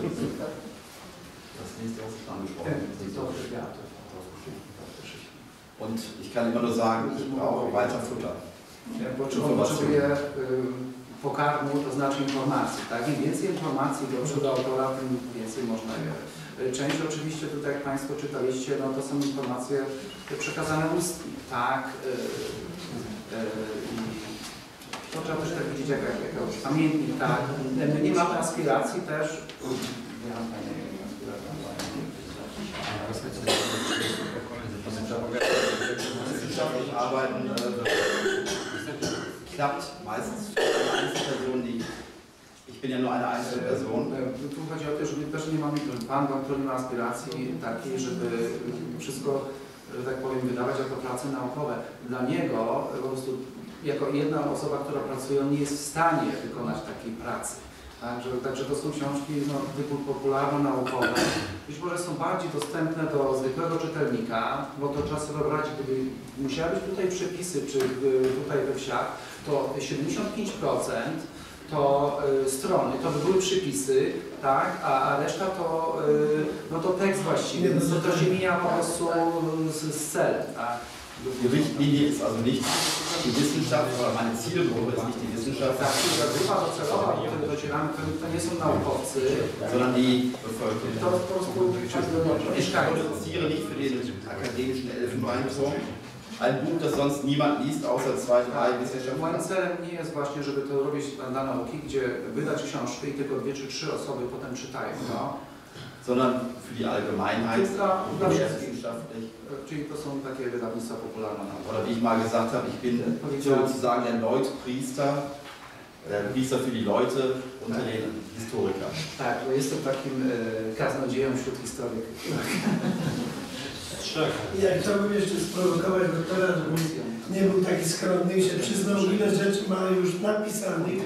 Und ich kann immer nur sagen, ich brauche weiter Futter. Potrzebuję y, pokarmu, to znaczy informacji. Tak? Im więcej informacji do, do autora, tym więcej można je. Część oczywiście tutaj, jak Państwo czytaliście, no to są informacje przekazane ustnie. Tak? Y, To trzeba też tak widzieć jak jakiś pamiętnik, tak. My nie mamy aspiracji też. Wissenschaftlich arbeiten klappt meistens für eine Einzelperson, die ich bin ja nur eine Einzelperson. Tu chodzi o to, że my też nie mamy pan, który nie ma aspiracji takiej, żeby wszystko, że tak powiem, wydawać jako prace naukowe. Dla niego po prostu jako jedna osoba, która pracuje, on nie jest w stanie wykonać takiej pracy. Także, także to są książki no, typu popularno-naukowe. Być może są bardziej dostępne do zwykłego czytelnika, bo to trzeba sobie wyobrazić, gdyby musiały być tutaj przepisy, czy tutaj we wsiach, to siedemdziesiąt pięć procent to y, strony, to by były przypisy, tak, a, a reszta to, y, no to tekst właściwie, no to, to się mija po prostu z, z celem, tak. Die Richtlinie ist also nicht die Wissenschaft, oder meine Zielgruppe ist nicht die Wissenschaft, Tak, czyli grupa docelowa, do której docieramy, to, to nie są naukowcy, sondern die Bevölkerung. to po prostu Ich mieszkańcy. produziere nicht für den akademischen Elfenbeinturm ein Buch, das sonst niemand liest, außer zwei, drei Wissenschaftler. Moim celem nie jest właśnie, żeby to robić dla nauki, gdzie wydać książkę i tylko dwie czy trzy osoby potem czytają, no. Sondern für die Allgemeinheit, wissenschaftlich. Czyli to są takie wydawnictwa popularne. Oder wie ich mal gesagt habe, ich bin sozusagen der Leutpriester, der Priester für die Leute unter den Historikern. Tak, bo jestem takim e, kaznodzieją wśród historyków. Ja chciałbym jeszcze sprowokować doktora, żeby nie był taki skromny i się przyznał, ile rzeczy ma już napisanych.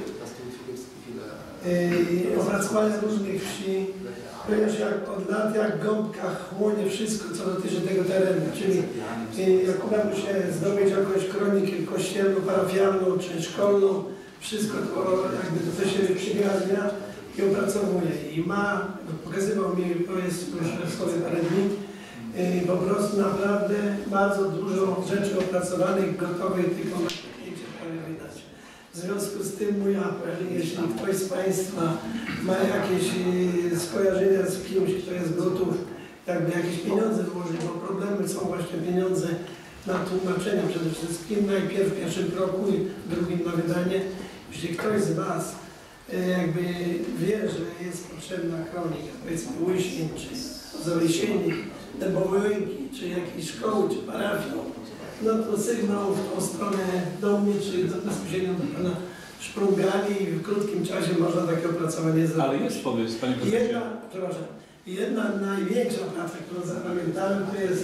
Yy, opracowania różnych wsi, ponieważ jak od lat jak gąbka chłonie wszystko, co dotyczy tego terenu, czyli yy, jak uda mu się zdobyć jakąś kronikę kościelną, parafialną czy szkolną, wszystko to jakby do siebie przygarnia i opracowuje. I ma, pokazywał mi, to jest już sobie parę dni, yy, po prostu naprawdę bardzo dużo rzeczy opracowanych, gotowych, tylko na zdjęcie widać. W związku z tym mój apel, jeśli ktoś z Państwa ma jakieś e, skojarzenia z kimś, kto jest gotów jakby jakieś pieniądze włożyć, bo problemy są właśnie pieniądze na tłumaczenie przede wszystkim, najpierw w pierwszym kroku i w drugim na wydanie. Jeśli ktoś z Was e, jakby wie, że jest potrzebna kronika, powiedzmy Łyśnin, czy Zalesieni, Dębowołęki, czy jakiejś szkoły, czy parafii, no to sygnał w tą stronę do mnie, czy do, bezpośrednio do Pana Szprungali i w krótkim czasie można takie opracowanie zrobić. Ale jest pomysł, Panie Prezesie. Jedna, przepraszam, jedna największa praca, którą zapamiętałem, to jest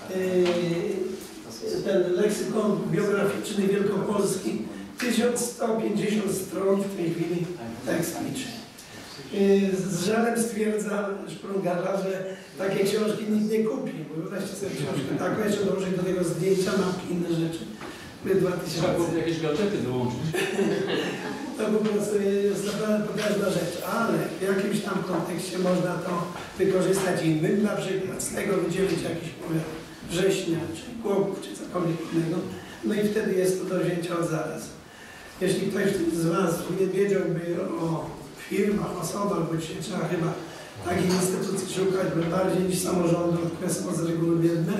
yy, ten leksykon biograficzny Wielkopolski, tysiąc sto pięćdziesiąt stron w tej chwili tekst liczy. Yy, z żalem stwierdzam Szprungala, że takie książki nikt nie kupi, bo wyobraźcie sobie książkę taką, jeszcze dołożyć do tego zdjęcia, mapki, inne rzeczy. dwa tysiące. Trzeba było jakieś gadżety dołączyć. To po prostu jest naprawdę potężna rzecz, ale w jakimś tam kontekście można to wykorzystać innym, na przykład z tego wydzielić jakiś powiat września, czy Głogów, czy cokolwiek innego, no i wtedy jest to do wzięcia od zaraz. Jeśli ktoś z Was nie wiedziałby o firmach, osobach, bo dzisiaj trzeba chyba takiej instytucji szukać, bo bardziej niż samorządu, które są z reguły biedne,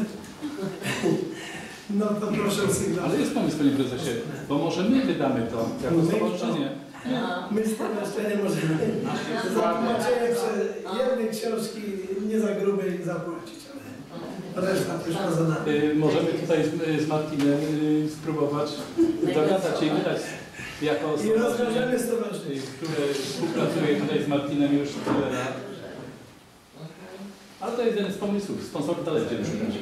no to proszę o sygnał. Ale jest pomysł, Panie Prezesie, bo może my wydamy to jako stowarzyszenie. My stowarzyszenie możemy za tłumaczenie przez jednej książki nie za grubej zapłacić, ale reszta to już poza nami. Y, możemy tutaj z, z Martinem y, spróbować dogadać się i wydać jako I rozwiążemy stowarzyszenie, które współpracuje tutaj z Martinem już tyle lat. Ale to jest jeden z pomysłów. Sponsor dalej będziemy szukać.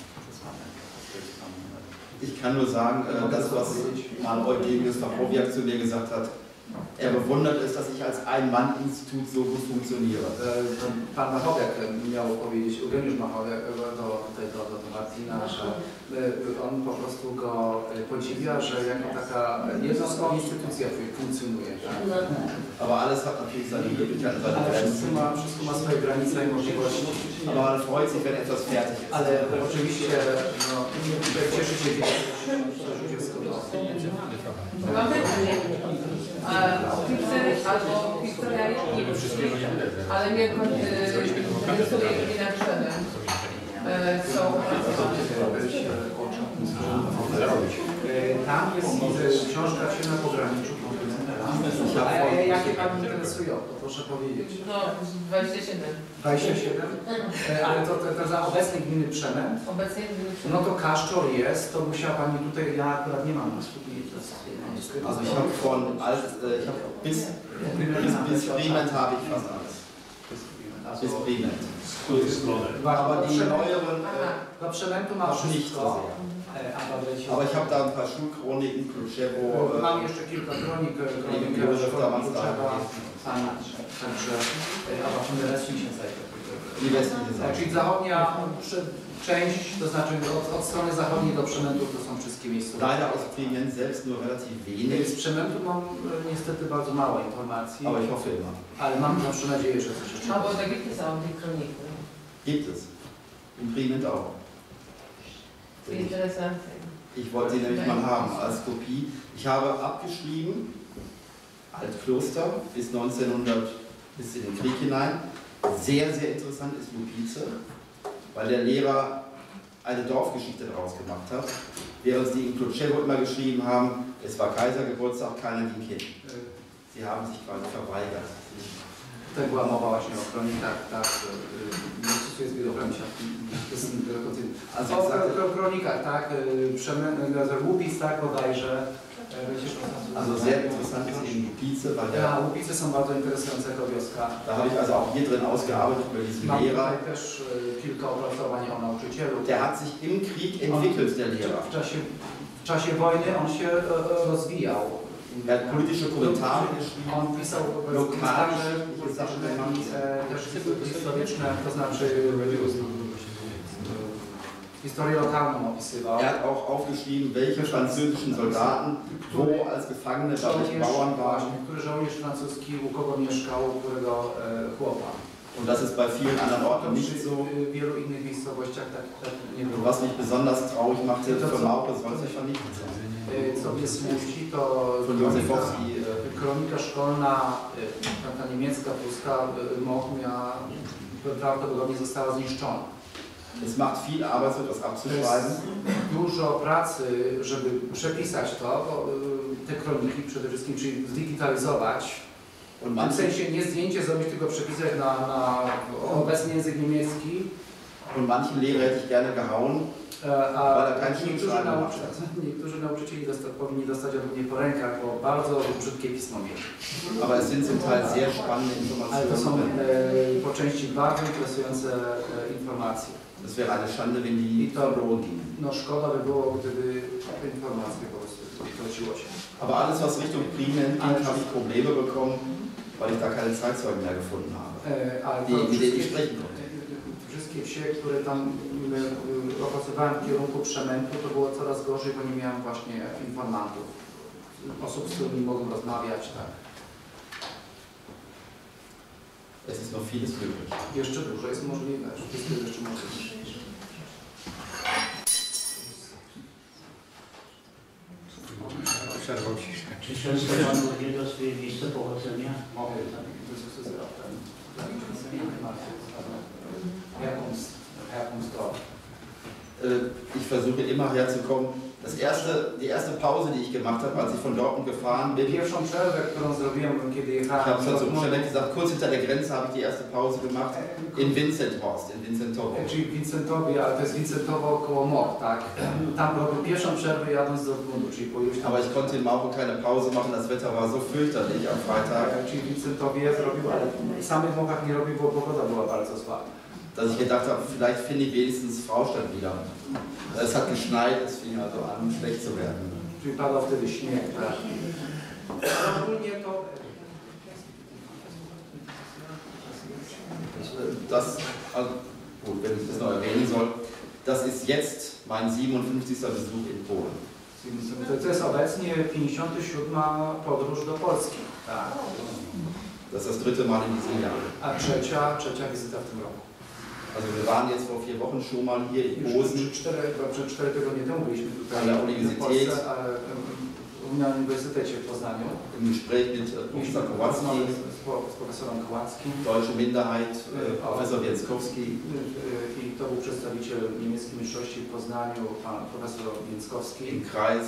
Ich kann nur sagen, äh, das, was mal Eugenius Stachowiak zu mir gesagt hat, er bewundert es, dass ich als Ein-Mann-Institut so gut funktioniere. Pan Machowiak miał powiedzieć, Eugeniusz Machowiak do, tutaj do, do, do Martina, że on po prostu go podziwia, że jako taka jednostkowa instytucja funkcjonuje. Tak? Aber alles hat natürlich seine Möglichkeiten, seine Ale wszystko Grenzen. ma, wszystko ma swoje granice i możliwości. Aber man freut sich, wenn etwas fertig ist. Ale oczywiście no, cieszy się, że coś jest gotowe. Mam pytanie. Oficer albo historia, nie wiem, ale mnie interesuje gmina Krzewem. Są Tam jest książka się na pograniczu. Ale jakie Pani interesują? To proszę powiedzieć. no dwadzieścia siedem. dwadzieścia siedem? Ale to, to, to za obecnej gminy Przemęt? Obecnie gminy Krzewem. No to Kaszczor jest, to musiała Pani tutaj, ja akurat nie mam na studium. Also ich habe von alt, äh, ich hab bis, bis, bis Brement habe ich fast alles. Bis Brement. Aber die neueren Do Przemętu mam noch nicht so wszystko. sehr. Aber ich habe da ein paar Schulchroniken, Kluczewo, Mam jeszcze kilka kronik, kronikę Józef Damas, także Abafunde Reszki się zajdzie. die westliche Seite. Czyli zachodnia część, to znaczy od, od strony zachodniej do Przemętu to są wszystkie miejsca. Leider aus Brement selbst nur relativ wenig, Z Przemętu mam niestety bardzo mało informacji, aber ich hoffe immer. ale mam zawsze nadzieję, że coś jeszcze Albo da gibt es auch die Chroniken. Gibt es. In Brement auch. Interessant. Ich wollte sie nämlich mal haben als Kopie. Ich habe abgeschrieben, Altkloster bis neunzehnhundert, bis in den Krieg hinein. Sehr, sehr interessant ist Lupice, weil der Lehrer eine Dorfgeschichte daraus gemacht hat, während sie in Kluczewo immer geschrieben haben, es war Kaisergeburtstag, keiner ging hin. Sie haben sich quasi verweigert. Tutaj była mowa właśnie o kronikach, tak, nie co jest wielogramicia, Also o ich sagte, o kronikach, tak, Przemęt, Łupis, tak, bodajże. also sehr interessant ist eben Lupice, weil Ja, der, Łupice są bardzo interesujące jako wioska. da habe ich also auch hier drin ausgearbeitet über diesen Mam Lehrer. tutaj też e, kilka opracowań o nauczycielu. Der hat sich im Krieg entwickelt, der Lehrer. W czasie, w czasie wojny on się e, e, rozwijał. Er hat politische Kommentare geschrieben. On pisał Lokale, polityczne i e, też historyczne, to znaczy historię lokalną opisywał. Er hat auch aufgeschrieben, welche französischen Soldaten wo als Gefangene bei welchen Bauern waren. Który żołnierz francuski u kogo mieszkał, u którego e, chłopa. Und das ist bei vielen anderen Orten nicht so. W wielu innych miejscowościach tak, tak nie Und było. was mich besonders traurig machte, für Mauke soll es vernichtet sein. Co mnie smuci, to Von kronika, Józefowski, kronika szkolna, ta, ta niemiecka, pruska, Moch miała, prawdopodobnie została zniszczona. Es macht viel Arbeit, so etwas abzuschreiben. Dużo pracy, żeby przepisać to, bo, te kroniki przede wszystkim, czyli zdigitalizować. Und W tym manche, sensie nie zdjęcie zrobić, tylko przepisać na, na obecny język niemiecki. und manche Lehrer hätte ich gerne gehauen, A weil er keinen niektórzy, Schnittschreiben gemacht nauczy, hat. niektórzy nauczycieli dosta, powinni dostać od mnie po rękach, bo bardzo brzydkie pismo mieli. Aber es sind zum Teil sehr spannende Ale to są Informationen. e, po części bardzo interesujące e, informacje. Es wäre eine Schande, wenn die verloren gingen. No szkoda by było, gdyby te informacje po prostu traciło się. Aber alles, was Richtung Primen ging, habe ich Probleme bekommen, weil ich da keine Zeitzeugen mehr gefunden habe, E, ale die, to mit denen ich wszystkie, sprechen konnte. wszystkie wsie, które tam e, opracowałem w kierunku przemętu, to było coraz gorzej, bo nie miałem właśnie informantów, osób, z którymi mogłem rozmawiać. Tak. Es ist noch vieles möglich. Jeszcze dużo jest możliwe, wszystko jest jeszcze możliwe. Czy często Pan odwiedza swoje miejsce pochodzenia? Mogę, das ist auch dann, Herkunft, Herkunftsdorf. Ich versuche immer herzukommen. Das erste, die erste Pause, die ich gemacht habe, als ich von Dortmund gefahren bin, ich Pierwszą przerwę, którą zrobiłem, kiedy jechałem habe schon do so Dortmundu, Przemek gesagt, kurz hinter der Grenze habe ich die erste Pause gemacht, in Vinzenthorst, in Vinzentowo. czyli w Vincentowie, ale to jest Vincentowo koło Moch, tak? Tam robił pierwszą przerwę jadąc do Dortmundu, czyli po iluś tam... Aber ich konnte in Mauche keine Pause machen, das Wetter war so fürchterlich am Freitag, Czyli w Vincentowie zrobił, ale w samych Mochach nie robił, bo pogoda była bardzo słaba. dass ich gedacht habe, vielleicht finde ich wenigstens Fraustadt wieder. Es hat geschneit, es fing also an, schlecht zu werden. Czyli padał wtedy śnieg, tak? Ogólnie to... Das, also, gut, wenn ich das noch erwähnen soll, das ist jetzt mein siebenundfünfzigster Besuch in Polen. To jest obecnie pięćdziesiąta siódma podróż do Polski, tak? Das ist das dritte Mal in diesem Jahr. A trzecia, trzecia wizyta w tym roku. Also wir waren jetzt vor vier Wochen schon mal hier in Już Posen. trzy- cztery, przed cztery tygodnie temu byliśmy tutaj Ale w uniwersytet. Polsce, ale na Uniwersytecie w Poznaniu. Im Gespräch mit äh, Mieliśmy Professor Kowalski, rozmowę z, z profesorem Kołackim deutsche Minderheit, äh, Professor Więckowski. i to był przedstawiciel niemieckiej mniejszości w Poznaniu, pan profesor Więckowski. Im Kreis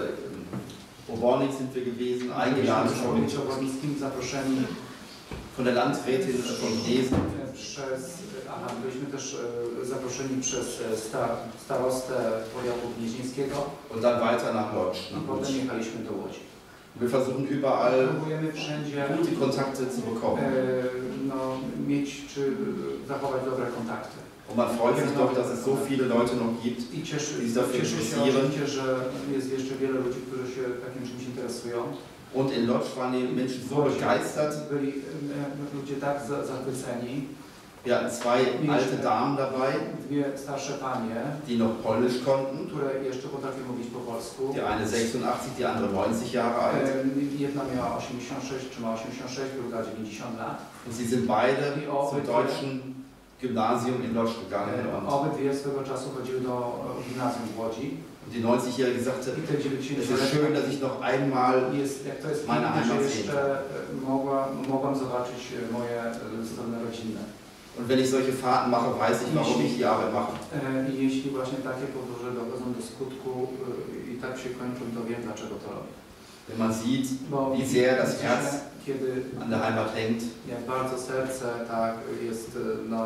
äh, Obornik sind wir gewesen, eingeladen Byliśmy w schon powiecie obornickim zaproszeni von der Landrätin von Dresden. przez, aha, byliśmy też e, zaproszeni przez e, sta, starostę powiatu gnieźnieńskiego Und dann weiter nach Lodz. i potem jechaliśmy do Łodzi. Wir versuchen überall Próbujemy wszędzie gute Kontakte zu bekommen. e, no, mieć czy zachować dobre kontakty. Und man freut sich doch, dass es so viele Leute noch gibt, I cieszy, die sich dafür cieszy się interessieren. oczywiście, że jest jeszcze wiele ludzi, którzy się takim czymś interesują. Und in Lodz waren die Menschen so begeistert. Byli e, ludzie tak za- zachwyceni. Wir hatten zwei alte Damen dabei, Dwie starsze panie, die noch Polnisch konnten. które jeszcze potrafią mówić po polsku. Die eine sechsundachtzig, die andere neunzig Jahre alt. E, Jedna miała osiemdziesiąt sześć, czy ma osiemdziesiąt sześć, druga dziewięćdziesiąt lat. Und sie sind beide zum deutschen Gymnasium in Lodz gegangen. E, Und Obydwie swego czasu chodziły do e, gimnazjum w Łodzi. die neunzigjährige sagte, I te es ist schön, dass ich noch einmal jest, jak to jest meine piękne, że Heimat jeszcze sehen. e, mogła, mogłam zobaczyć e, moje e, strony rodzinne. Und wenn ich solche Fahrten mache, weiß ich, warum ich die Arbeit mache. E, I jeśli właśnie takie podróże dochodzą do skutku e, i tak się kończą, to wiem, dlaczego to robię. Wenn man sieht, Bo wie sehr das widzę, Herz kiedy an der Heimat hängt, jak bardzo serce tak jest e, no,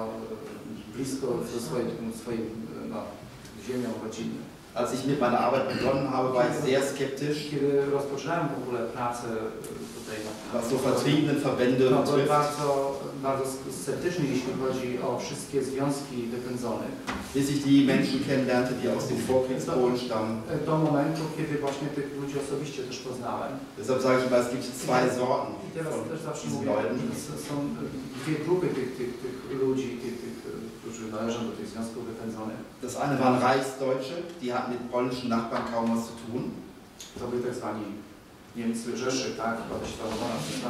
blisko ze swoim, swoim no, ziemią rodzinną. als ich mit meiner Arbeit begonnen habe, war ich sehr skeptisch, Kiedy rozpoczynałem w ogóle pracę tutaj na was so Vertriebenenverbände no, byłem betrifft. bardzo, bardzo sceptyczny, jeśli chodzi o wszystkie związki wypędzonych. Bis ich die Menschen kennenlernte, die aus dem Vorkriegspolen stammen. Do momentu, kiedy właśnie tych ludzi osobiście też poznałem. Deshalb sage ich immer, es gibt zwei Sorten I teraz von też zawsze diesen mówię, Leuten. że są dwie grupy tych, tych, tych ludzi, tych, tych, którzy należą do tych związków wypędzonych. Das eine waren Reichsdeutsche, die hatten mit polnischen Nachbarn kaum was zu tun. To byli tak zwani Niemcy Rzeszy, tak, chyba to się to nazywa.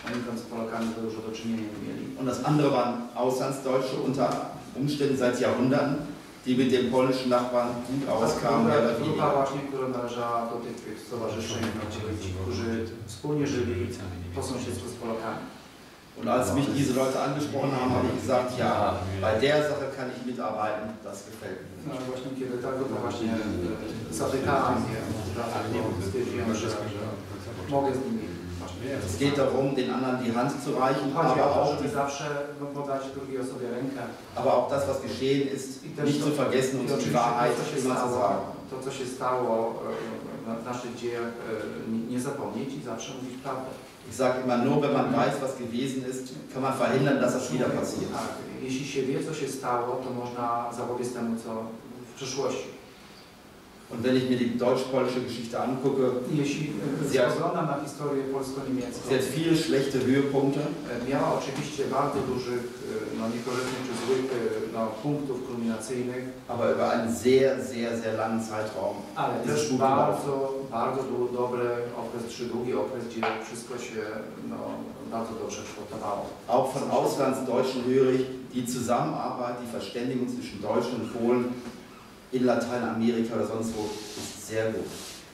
oni tam z Polakami dużo do czynienia nie mieli. Und das andere waren Auslandsdeutsche unter Umständen seit Jahrhunderten, die mit dem polnischen Nachbarn gut auskamen. mehr oder Grupa weniger. właśnie, która należała do tych, tych stowarzyszeń, ci, którzy wspólnie żyli po sąsiedztwie z Polakami. Und als mich diese Leute angesprochen haben, habe ich gesagt, ja, bei der Sache kann ich mitarbeiten, das gefällt mir. No właśnie kiedy tak, to właśnie e, zatykałem je, to stwierdziłem, że, że mogę z nimi. Es geht darum, den anderen die Hand zu reichen, Chodzi aber o to, auch, żeby zawsze no, podać drugiej osobie rękę. aber auch das, was geschehen ist, nicht zu vergessen und die Wahrheit to, co się immer zu stało, sagen. to, co się stało e, w naszych dziejach, e, nie zapomnieć i zawsze mówić prawdę. Ich sage immer, nur wenn man weiß, was gewesen ist, kann man verhindern, dass das wieder passiert. Tak, jeśli się wie, co się stało, to można zapobiec temu, co w przyszłości. Und wenn ich mir die deutsch-polnische Geschichte angucke, Jeśli sie hat, spoglądam na historię polsko-niemiecką, sie hat viele schlechte Höhepunkte, miała oczywiście bardzo dużych, no niekorzystnych czy złych no, punktów kulminacyjnych, aber über einen sehr, sehr, sehr langen Zeitraum ale ist es też gut gelaufen. bardzo, bardzo du- dobry okres, czy długi okres, gdzie wszystko się no, bardzo dobrze kształtowało. Auch von Auslandsdeutschen höre ich, die Zusammenarbeit, die Verständigung zwischen Deutschen und Polen in Lateinamerika oder sonst wo ist sehr gut.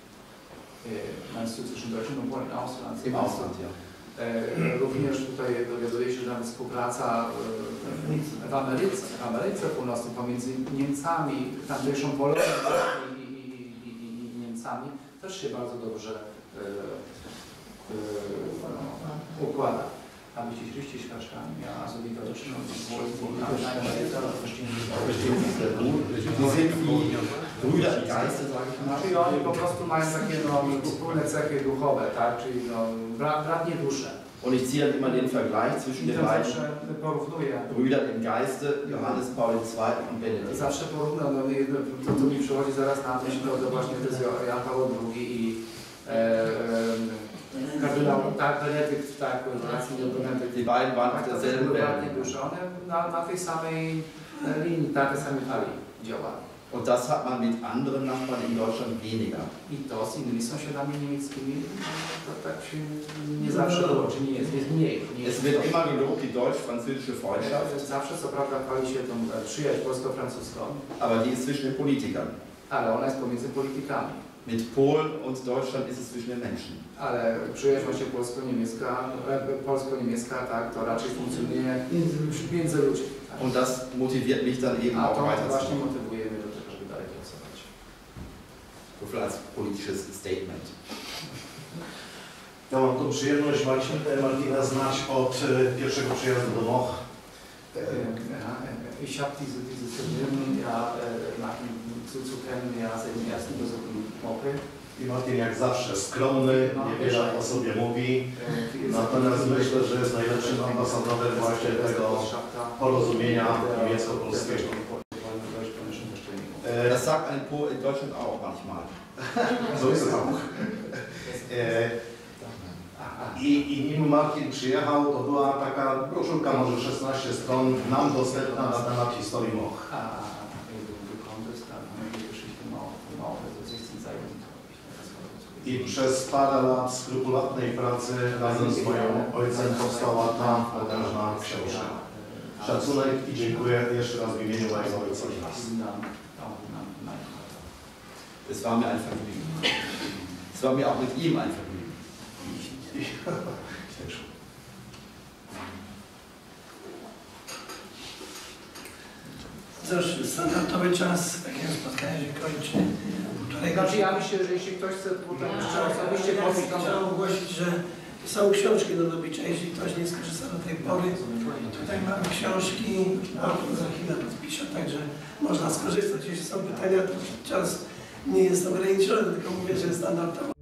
Meinst du zwischen Deutschen und Polen im Ausland? Im Ausland, ja. E, Również tutaj dowiaduję się, że nawet współpraca e, w Ameryce, w Ameryce Północnej pomiędzy Niemcami, tamtejszą Polonią i, i, i, i, i Niemcami też się bardzo dobrze e, e, no, układa. Habe ich dich richtig verstanden? Ja, also die Deutschen und die Polen sind Lateinamerika, verstehen sich auch. Die sind wie Brüder im Geiste, sage ich mal. Czyli oni po prostu mają takie no, wspólne cechy duchowe, tak? Czyli no, brat, bratnie dusze. Und ich ziehe dann immer den Vergleich zwischen I den to beiden zawsze porównuję. Brüdern im Geiste, Johannes Paul der Zweite und Benedikt. Zawsze porównam, no, jedno- to co mi przychodzi zaraz na myśl, to, to właśnie to jest Jan Paweł drugi i e, e, kardynał, tak, Benedykt, tak, w relacji do Benedykt. Die beiden waren auf Tak, to też derselben były bratnie Welle. dusze, one na, na tej samej e, linii, na tej samej talii działały. Und das hat man mit anderen Nachbarn in Deutschland weniger. I to z innymi sąsiadami niemieckimi to tak się nie zawsze było, czy nie jest, jest mniej. Nie Es jest wird to- immer gelobt, die deutsch-französische Freundschaft, Zawsze co prawda chwali się tą e, przyjaźń polsko-francuską, aber die ist zwischen den Politikern. ale ona jest pomiędzy politykami. Mit Polen und Deutschland ist es zwischen den Menschen. Ale przyjaźń właśnie polsko-niemiecka, e, polsko-niemiecka, tak, to raczej funkcjonuje między ludźmi. Tak. Und das motiviert mich dann eben A auch to właśnie weiterzumachen. motywuje mnie do tego, żeby dalej pracować. So viel als politisches Statement. Ja mam tą przyjemność Marcin- Martina znać od e, pierwszego przyjazdu do Moch. Ja, ich habe diese, dieses Vergnügen ja, äh, nach ihm zuzukennen, ja, seit dem ersten Besuch in Mochy. I Martin jak zawsze skromny, niewiele o sobie mówi, natomiast myślę, że jest najlepszym ambasadorem właśnie tego porozumienia niemiecko-polskiego. E, Das sagt ein Pol in Deutschland auch manchmal. So jest to. E, I, I nim Martin przyjechał, to była taka broszurka, może szesnaście stron, nam dostępna na temat historii Moch. A, wenn du gekommen bist, dann die Geschichte Mauer, Mauer, also sechzehn Seiten. I przez parę lat skrupulatnej pracy razem z moim ojcem powstała ta potężna książka. Szacunek i dziękuję jeszcze raz w imieniu mojego ojca i nas. Es war mir ein Vergnügen. Es war mir auch mit ihm ein Vergnügen. Cóż, standardowy czas takiego spotkania się kończy. Wczoraj Znaczy ja myślę, że jeśli ktoś chce tutaj jeszcze osobiście ja powiedzieć, to chciałem ogłosić, że są książki do dobycia, jeśli ktoś nie skorzystał do tej pory. Tutaj mamy książki, autor za chwilę podpisze, także można skorzystać. Jeśli są pytania, to czas nie jest ograniczony, tylko mówię, że jest standardowo.